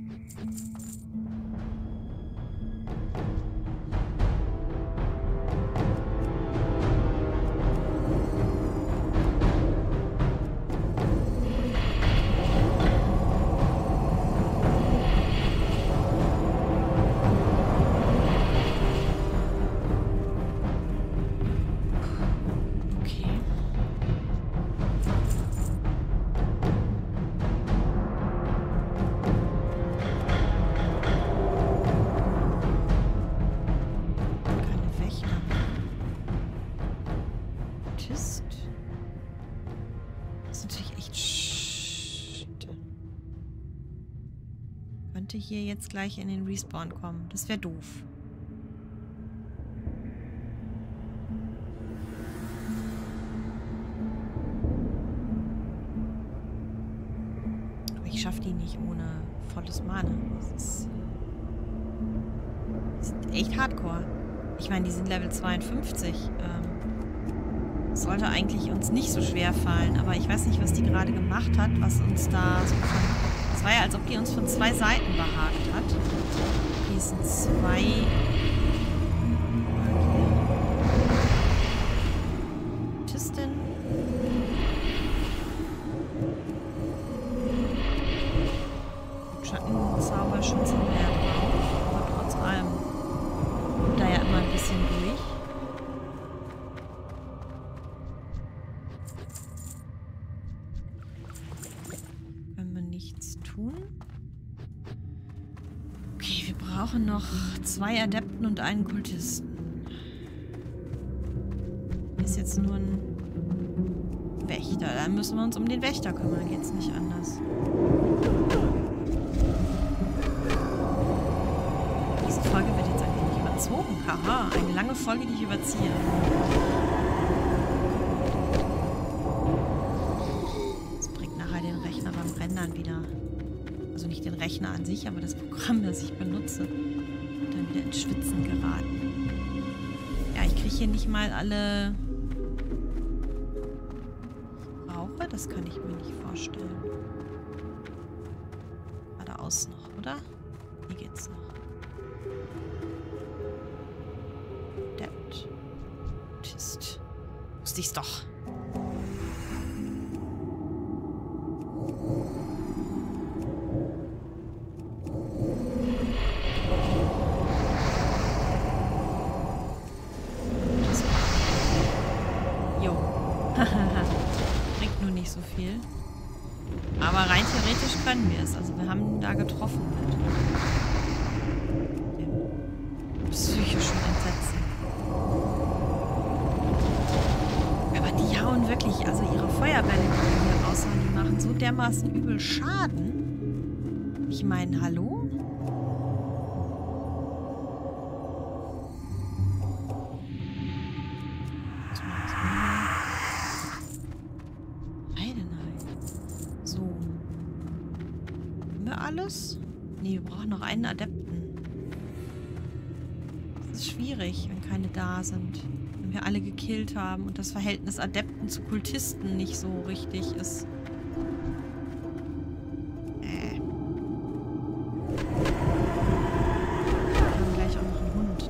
Hier jetzt gleich in den Respawn kommen. Das wäre doof. Aber ich schaffe die nicht ohne volles Mana. Das ist, das ist echt hardcore. Ich meine, die sind Level zweiundfünfzig. Ähm, sollte eigentlich uns nicht so schwer fallen, aber ich weiß nicht, was die gerade gemacht hat, was uns da so von... Es war ja, als ob die uns von zwei Seiten behagt hat. Hier sind zwei... Tistin. Schattenzauberschutz haben wir ja drauf. Aber trotz allem... kommt da ja immer ein bisschen durch. Können wir nichts tun. Okay, wir brauchen noch zwei Adepten und einen Kultisten. Hier ist jetzt nur ein Wächter. Dann müssen wir uns um den Wächter kümmern. Geht's nicht anders. Diese Folge wird jetzt ein wenig überzogen. Haha, eine lange Folge, die ich überziehe. Das bringt nachher den Rechner beim Rendern wieder. Also nicht den Rechner an sich, aber das Programm, das ich benutze. Und dann wieder ins Schwitzen geraten. Ja, ich kriege hier nicht mal alle... brauche. Das kann ich mir nicht vorstellen. Geradeaus noch, oder? Hier geht's noch. Dead. Tist. Wusste ich's doch. Jo. Bringt nur nicht so viel. Aber rein theoretisch können wir es. Also wir haben ihn da getroffen mit dem psychischen Entsetzen. Aber die hauen wirklich, also ihre Feuerbälle, die die hier raushauen, die machen so dermaßen übel Schaden. Ich meine, hallo? Alles? Nee, wir brauchen noch einen Adepten. Das ist schwierig, wenn keine da sind. Wenn wir alle gekillt haben und das Verhältnis Adepten zu Kultisten nicht so richtig ist. Äh. Wir haben gleich auch noch einen Hund,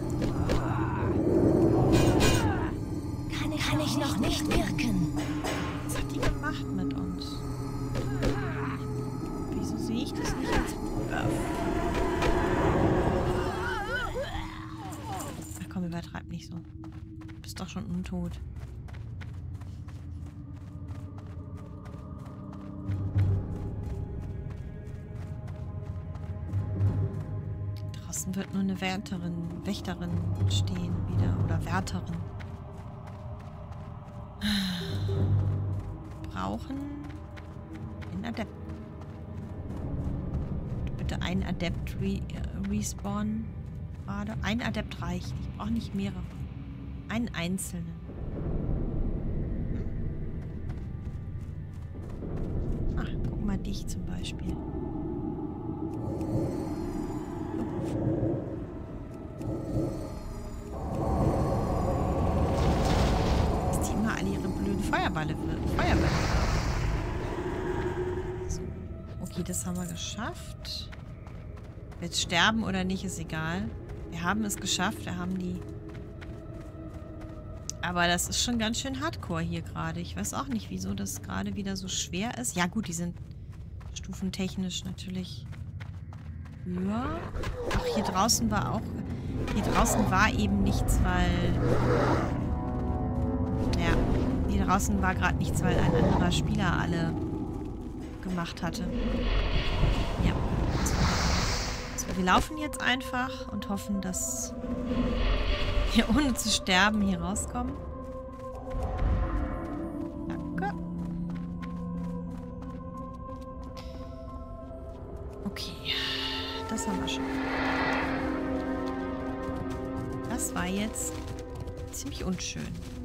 ne? Kann ich, Kann ich noch nicht wirken? Was hat die gemacht mit uns? Sehe ich das nicht als Buff? Ach komm, übertreib nicht so. Du bist doch schon untot. Draußen wird nur eine Wärterin, Wächterin stehen wieder. Oder Wärterin. Brauchen den Adepten. Bitte ein Adept re respawn gerade. Ein Adept reicht. Ich brauche nicht mehrere. Einen einzelnen. Ach, guck mal dich zum Beispiel. Dass die immer alle ihre blöden Feuerbälle Feuerbälle haben. So. Okay, das haben wir geschafft. Jetzt sterben oder nicht, ist egal. Wir haben es geschafft. Wir haben die... Aber das ist schon ganz schön hardcore hier gerade. Ich weiß auch nicht, wieso das gerade wieder so schwer ist. Ja gut, die sind stufentechnisch natürlich höher. Ach, hier draußen war auch... Hier draußen war eben nichts, weil... Ja, hier draußen war gerade nichts, weil ein anderer Spieler alle gemacht hatte. Ja. Wir laufen jetzt einfach und hoffen, dass wir ohne zu sterben hier rauskommen. Danke. Okay. Das haben wir schon. Das war jetzt ziemlich unschön.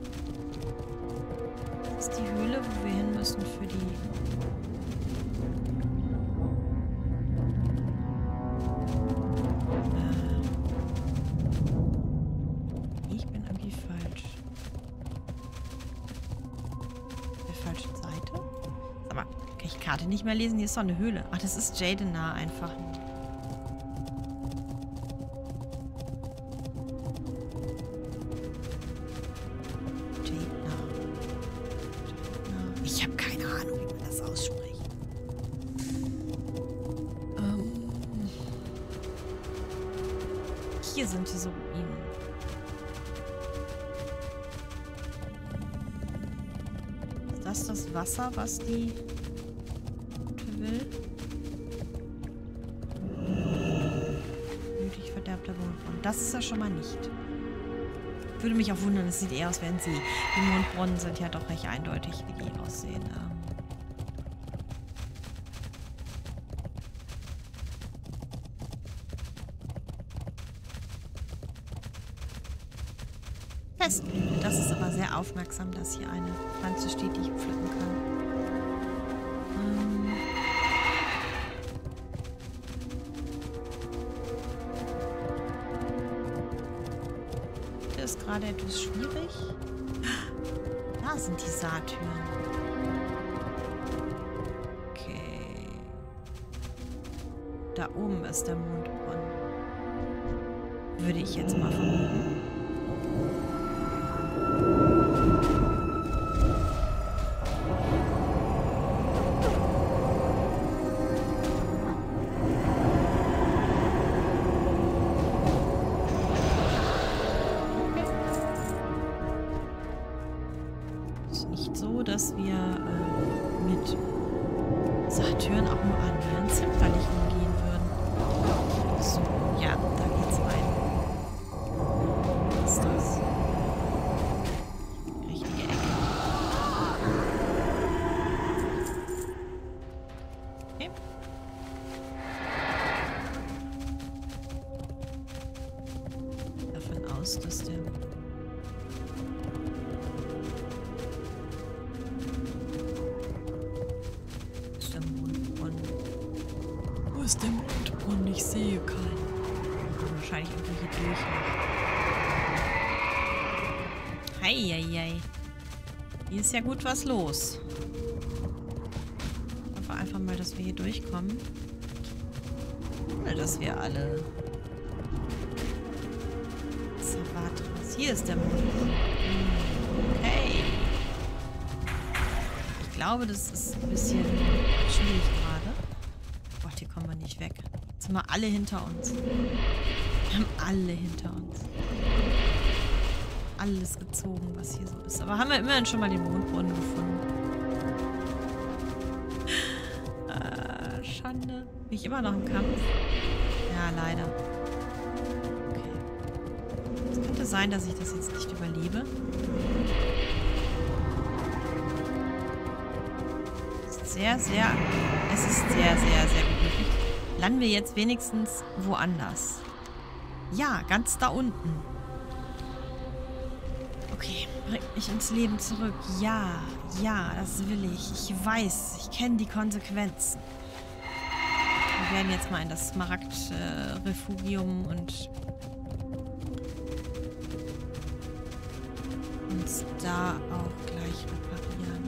Das ist die Höhle, wo wir hin müssen für die... Karte nicht mehr lesen. Hier ist doch eine Höhle. Ach, das ist Jadenar einfach. Jadenar. Ich habe keine Ahnung, wie man das ausspricht. Ähm. Hier hier sind diese Ruinen. Ist das das Wasser, was die Route will? Nötig verderbter Mondbrunnen. Das ist ja schon mal nicht. Würde mich auch wundern, es sieht eher aus wie ein See. Die Mondbrunnen sind ja doch recht eindeutig, wie die aussehen. Ähm Festblüte. Das ist aber sehr aufmerksam, dass hier eine Pflanze steht, die ich pflücken kann. Ähm das ist gerade etwas schwierig. Da sind die Saattüren. Okay. Da oben ist der Mondbrunnen. Würde ich jetzt mal vermuten. Dass wir äh, mit Saattüren auch nur annähernd zimperlich umgehen würden. So, ja, da geht's rein. Was ist das? Richtige Ecke. Okay. Davon aus, dass der ist der Mondbrunnen? Ich sehe keinen. Wahrscheinlich irgendwelche durch. Heieiei. Hier ist ja gut was los. Ich hoffe einfach mal, dass wir hier durchkommen. Ohne dass wir alle... Savatras. Hier ist der Mondbrunnen. Okay. Ich glaube, das ist ein bisschen schwierig gerade. Hier kommen wir nicht weg. Jetzt sind wir alle hinter uns. Wir haben alle hinter uns. Alles gezogen, was hier so ist. Aber haben wir immerhin schon mal den Mondbrunnen gefunden. Äh, Schande. Bin ich immer noch im Kampf? Ja, leider. Okay. Es könnte sein, dass ich das jetzt nicht überlebe. Sehr, sehr... Es ist sehr, sehr, sehr gut möglich. Landen wir jetzt wenigstens woanders. Ja, ganz da unten. Okay, bringt mich ins Leben zurück. Ja, ja, das will ich. Ich weiß, ich kenne die Konsequenzen. Wir werden jetzt mal in das Smaragd-Refugium und uns da auch gleich reparieren.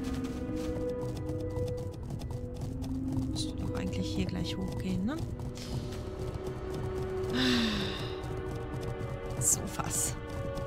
Hier gleich hochgehen, ne? So was.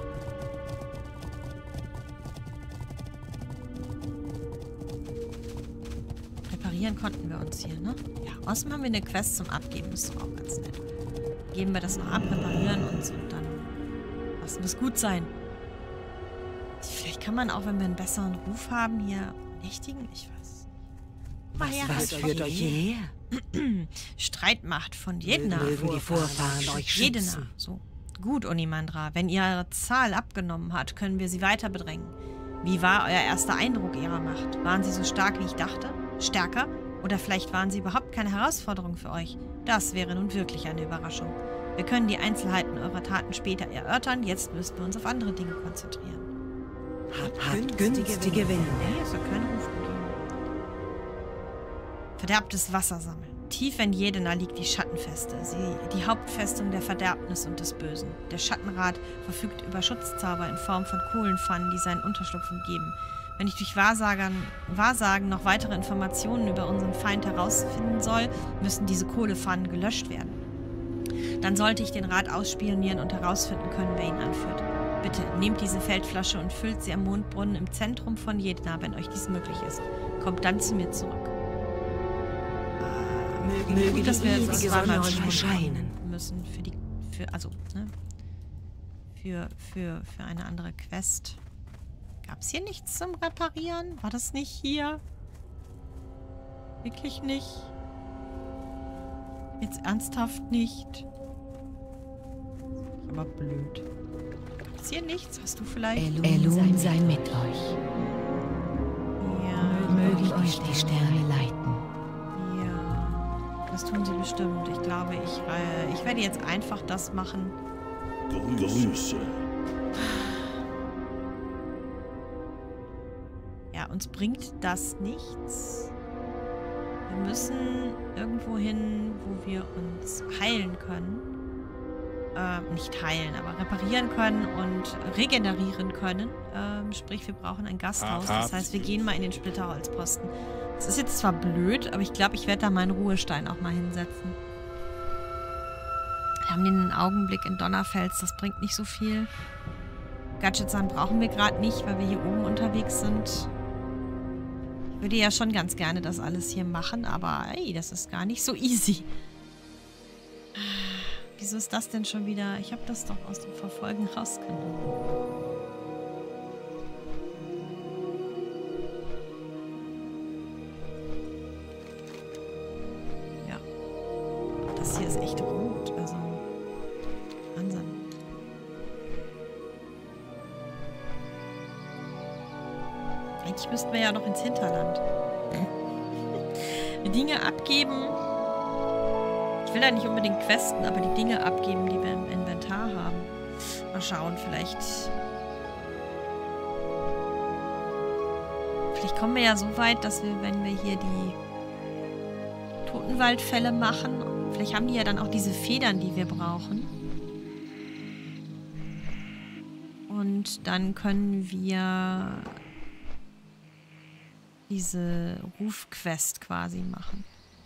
Reparieren konnten wir uns hier, ne? Ja, außerdem haben wir eine Quest zum Abgeben. Das ist doch auch ganz nett. Geben wir das noch ab, reparieren uns und dann lassen wir es gut sein. Vielleicht kann man auch, wenn wir einen besseren Ruf haben, hier nächtigen. Ich weiß. Was, her, was halt führt euch hierher? Streitmacht von Jedna. Mögen die Vorfahren euch schützen. Jedna. So. Gut, Onimandra. Wenn ihre Zahl abgenommen hat, können wir sie weiter bedrängen. Wie war euer erster Eindruck ihrer Macht? Waren sie so stark, wie ich dachte? Stärker? Oder vielleicht waren sie überhaupt keine Herausforderung für euch? Das wäre nun wirklich eine Überraschung. Wir können die Einzelheiten eurer Taten später erörtern. Jetzt müssen wir uns auf andere Dinge konzentrieren. Habt, Habt günstige Gewinne. Nee, ist ja kein Ruf gegeben. Verderbtes Wasser sammeln. Tief in Jedna liegt die Schattenfeste, sie, die Hauptfestung der Verderbnis und des Bösen. Der Schattenrat verfügt über Schutzzauber in Form von Kohlenpfannen, die seinen Unterschlupf umgeben. Wenn ich durch Wahrsagen, Wahrsagen noch weitere Informationen über unseren Feind herausfinden soll, müssen diese Kohlepfannen gelöscht werden. Dann sollte ich den Rat ausspionieren und herausfinden können, wer ihn anführt. Bitte, nehmt diese Feldflasche und füllt sie am Mondbrunnen im Zentrum von Jedna, wenn euch dies möglich ist. Kommt dann zu mir zurück. Möge, Möge Gut, dass wir jetzt zweimal erscheinen scheinen müssen für die, für, also, ne? Für, für, für eine andere Quest. Gab es hier nichts zum Reparieren? War das nicht hier? Wirklich nicht? Jetzt ernsthaft nicht? Aber blöd. Gab es hier nichts? Hast du vielleicht? Elun, Elun sei mit euch. Ja. Mögen euch die Sterne leiten. Ja. Das tun sie bestimmt. Ich glaube, ich, äh, ich werde jetzt einfach das machen. Grüße. Ja, uns bringt das nichts. Wir müssen irgendwo hin, wo wir uns heilen können. Äh, nicht heilen, aber reparieren können und regenerieren können. Ähm, sprich, wir brauchen ein Gasthaus. Das heißt, wir gehen mal in den Splitterholzposten. Das ist jetzt zwar blöd, aber ich glaube, ich werde da meinen Ruhestein auch mal hinsetzen. Wir haben den Augenblick in Donnerfels. Das bringt nicht so viel. Gadgetsan brauchen wir gerade nicht, weil wir hier oben unterwegs sind. Ich würde ja schon ganz gerne das alles hier machen, aber ey, das ist gar nicht so easy. Wieso ist das denn schon wieder? Ich habe das doch aus dem Verfolgen rausgenommen. Ja. Das hier ist echt rot. Also, Wahnsinn. Eigentlich müssten wir ja noch ins Hinterland. Die Dinge abgeben. Ich will da nicht unbedingt questen, aber die Dinge abgeben, die wir im Inventar haben. Mal schauen, vielleicht... Vielleicht kommen wir ja so weit, dass wir, wenn wir hier die Totenwaldfälle machen, vielleicht haben die ja dann auch diese Federn, die wir brauchen. Und dann können wir diese Rufquest quasi machen.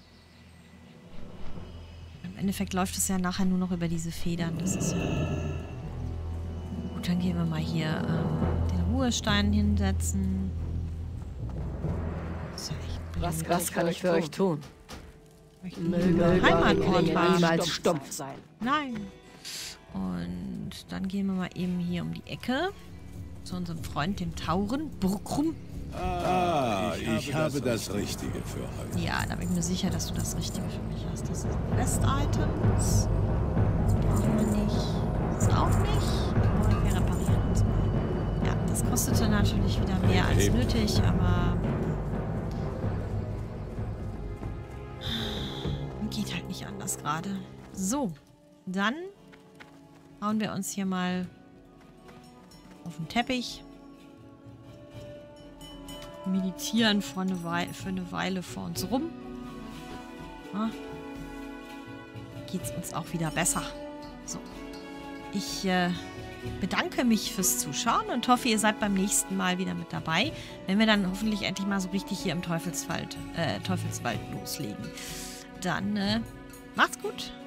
Im Endeffekt läuft es ja nachher nur noch über diese Federn. Das ist ja... Gut, dann gehen wir mal hier ähm, den Ruhestein hinsetzen. Das ist ja echt blöd. Was, was kann ich für euch tun? Ich möchte einen Heimatort haben. Niemals stumpf sein. Nein. Und dann gehen wir mal eben hier um die Ecke zu unserem Freund, dem Tauren, Burkrum. Ah, ich habe das Richtige für euch. Ja, da bin ich mir sicher, dass du das Richtige für mich hast. Das sind Quest-Items. Brauchen wir nicht. Das auch nicht. Und wir reparieren uns mal. Ja, das kostete natürlich wieder mehr als nötig, aber geht halt nicht anders gerade. So, dann hauen wir uns hier mal auf den Teppich. Meditieren für eine Weile, für eine Weile vor uns rum. Ja. Geht's uns auch wieder besser. So. Ich äh, bedanke mich fürs Zuschauen und hoffe, ihr seid beim nächsten Mal wieder mit dabei, wenn wir dann hoffentlich endlich mal so richtig hier im Teufelswald, äh, Teufelswald loslegen. Dann äh, macht's gut.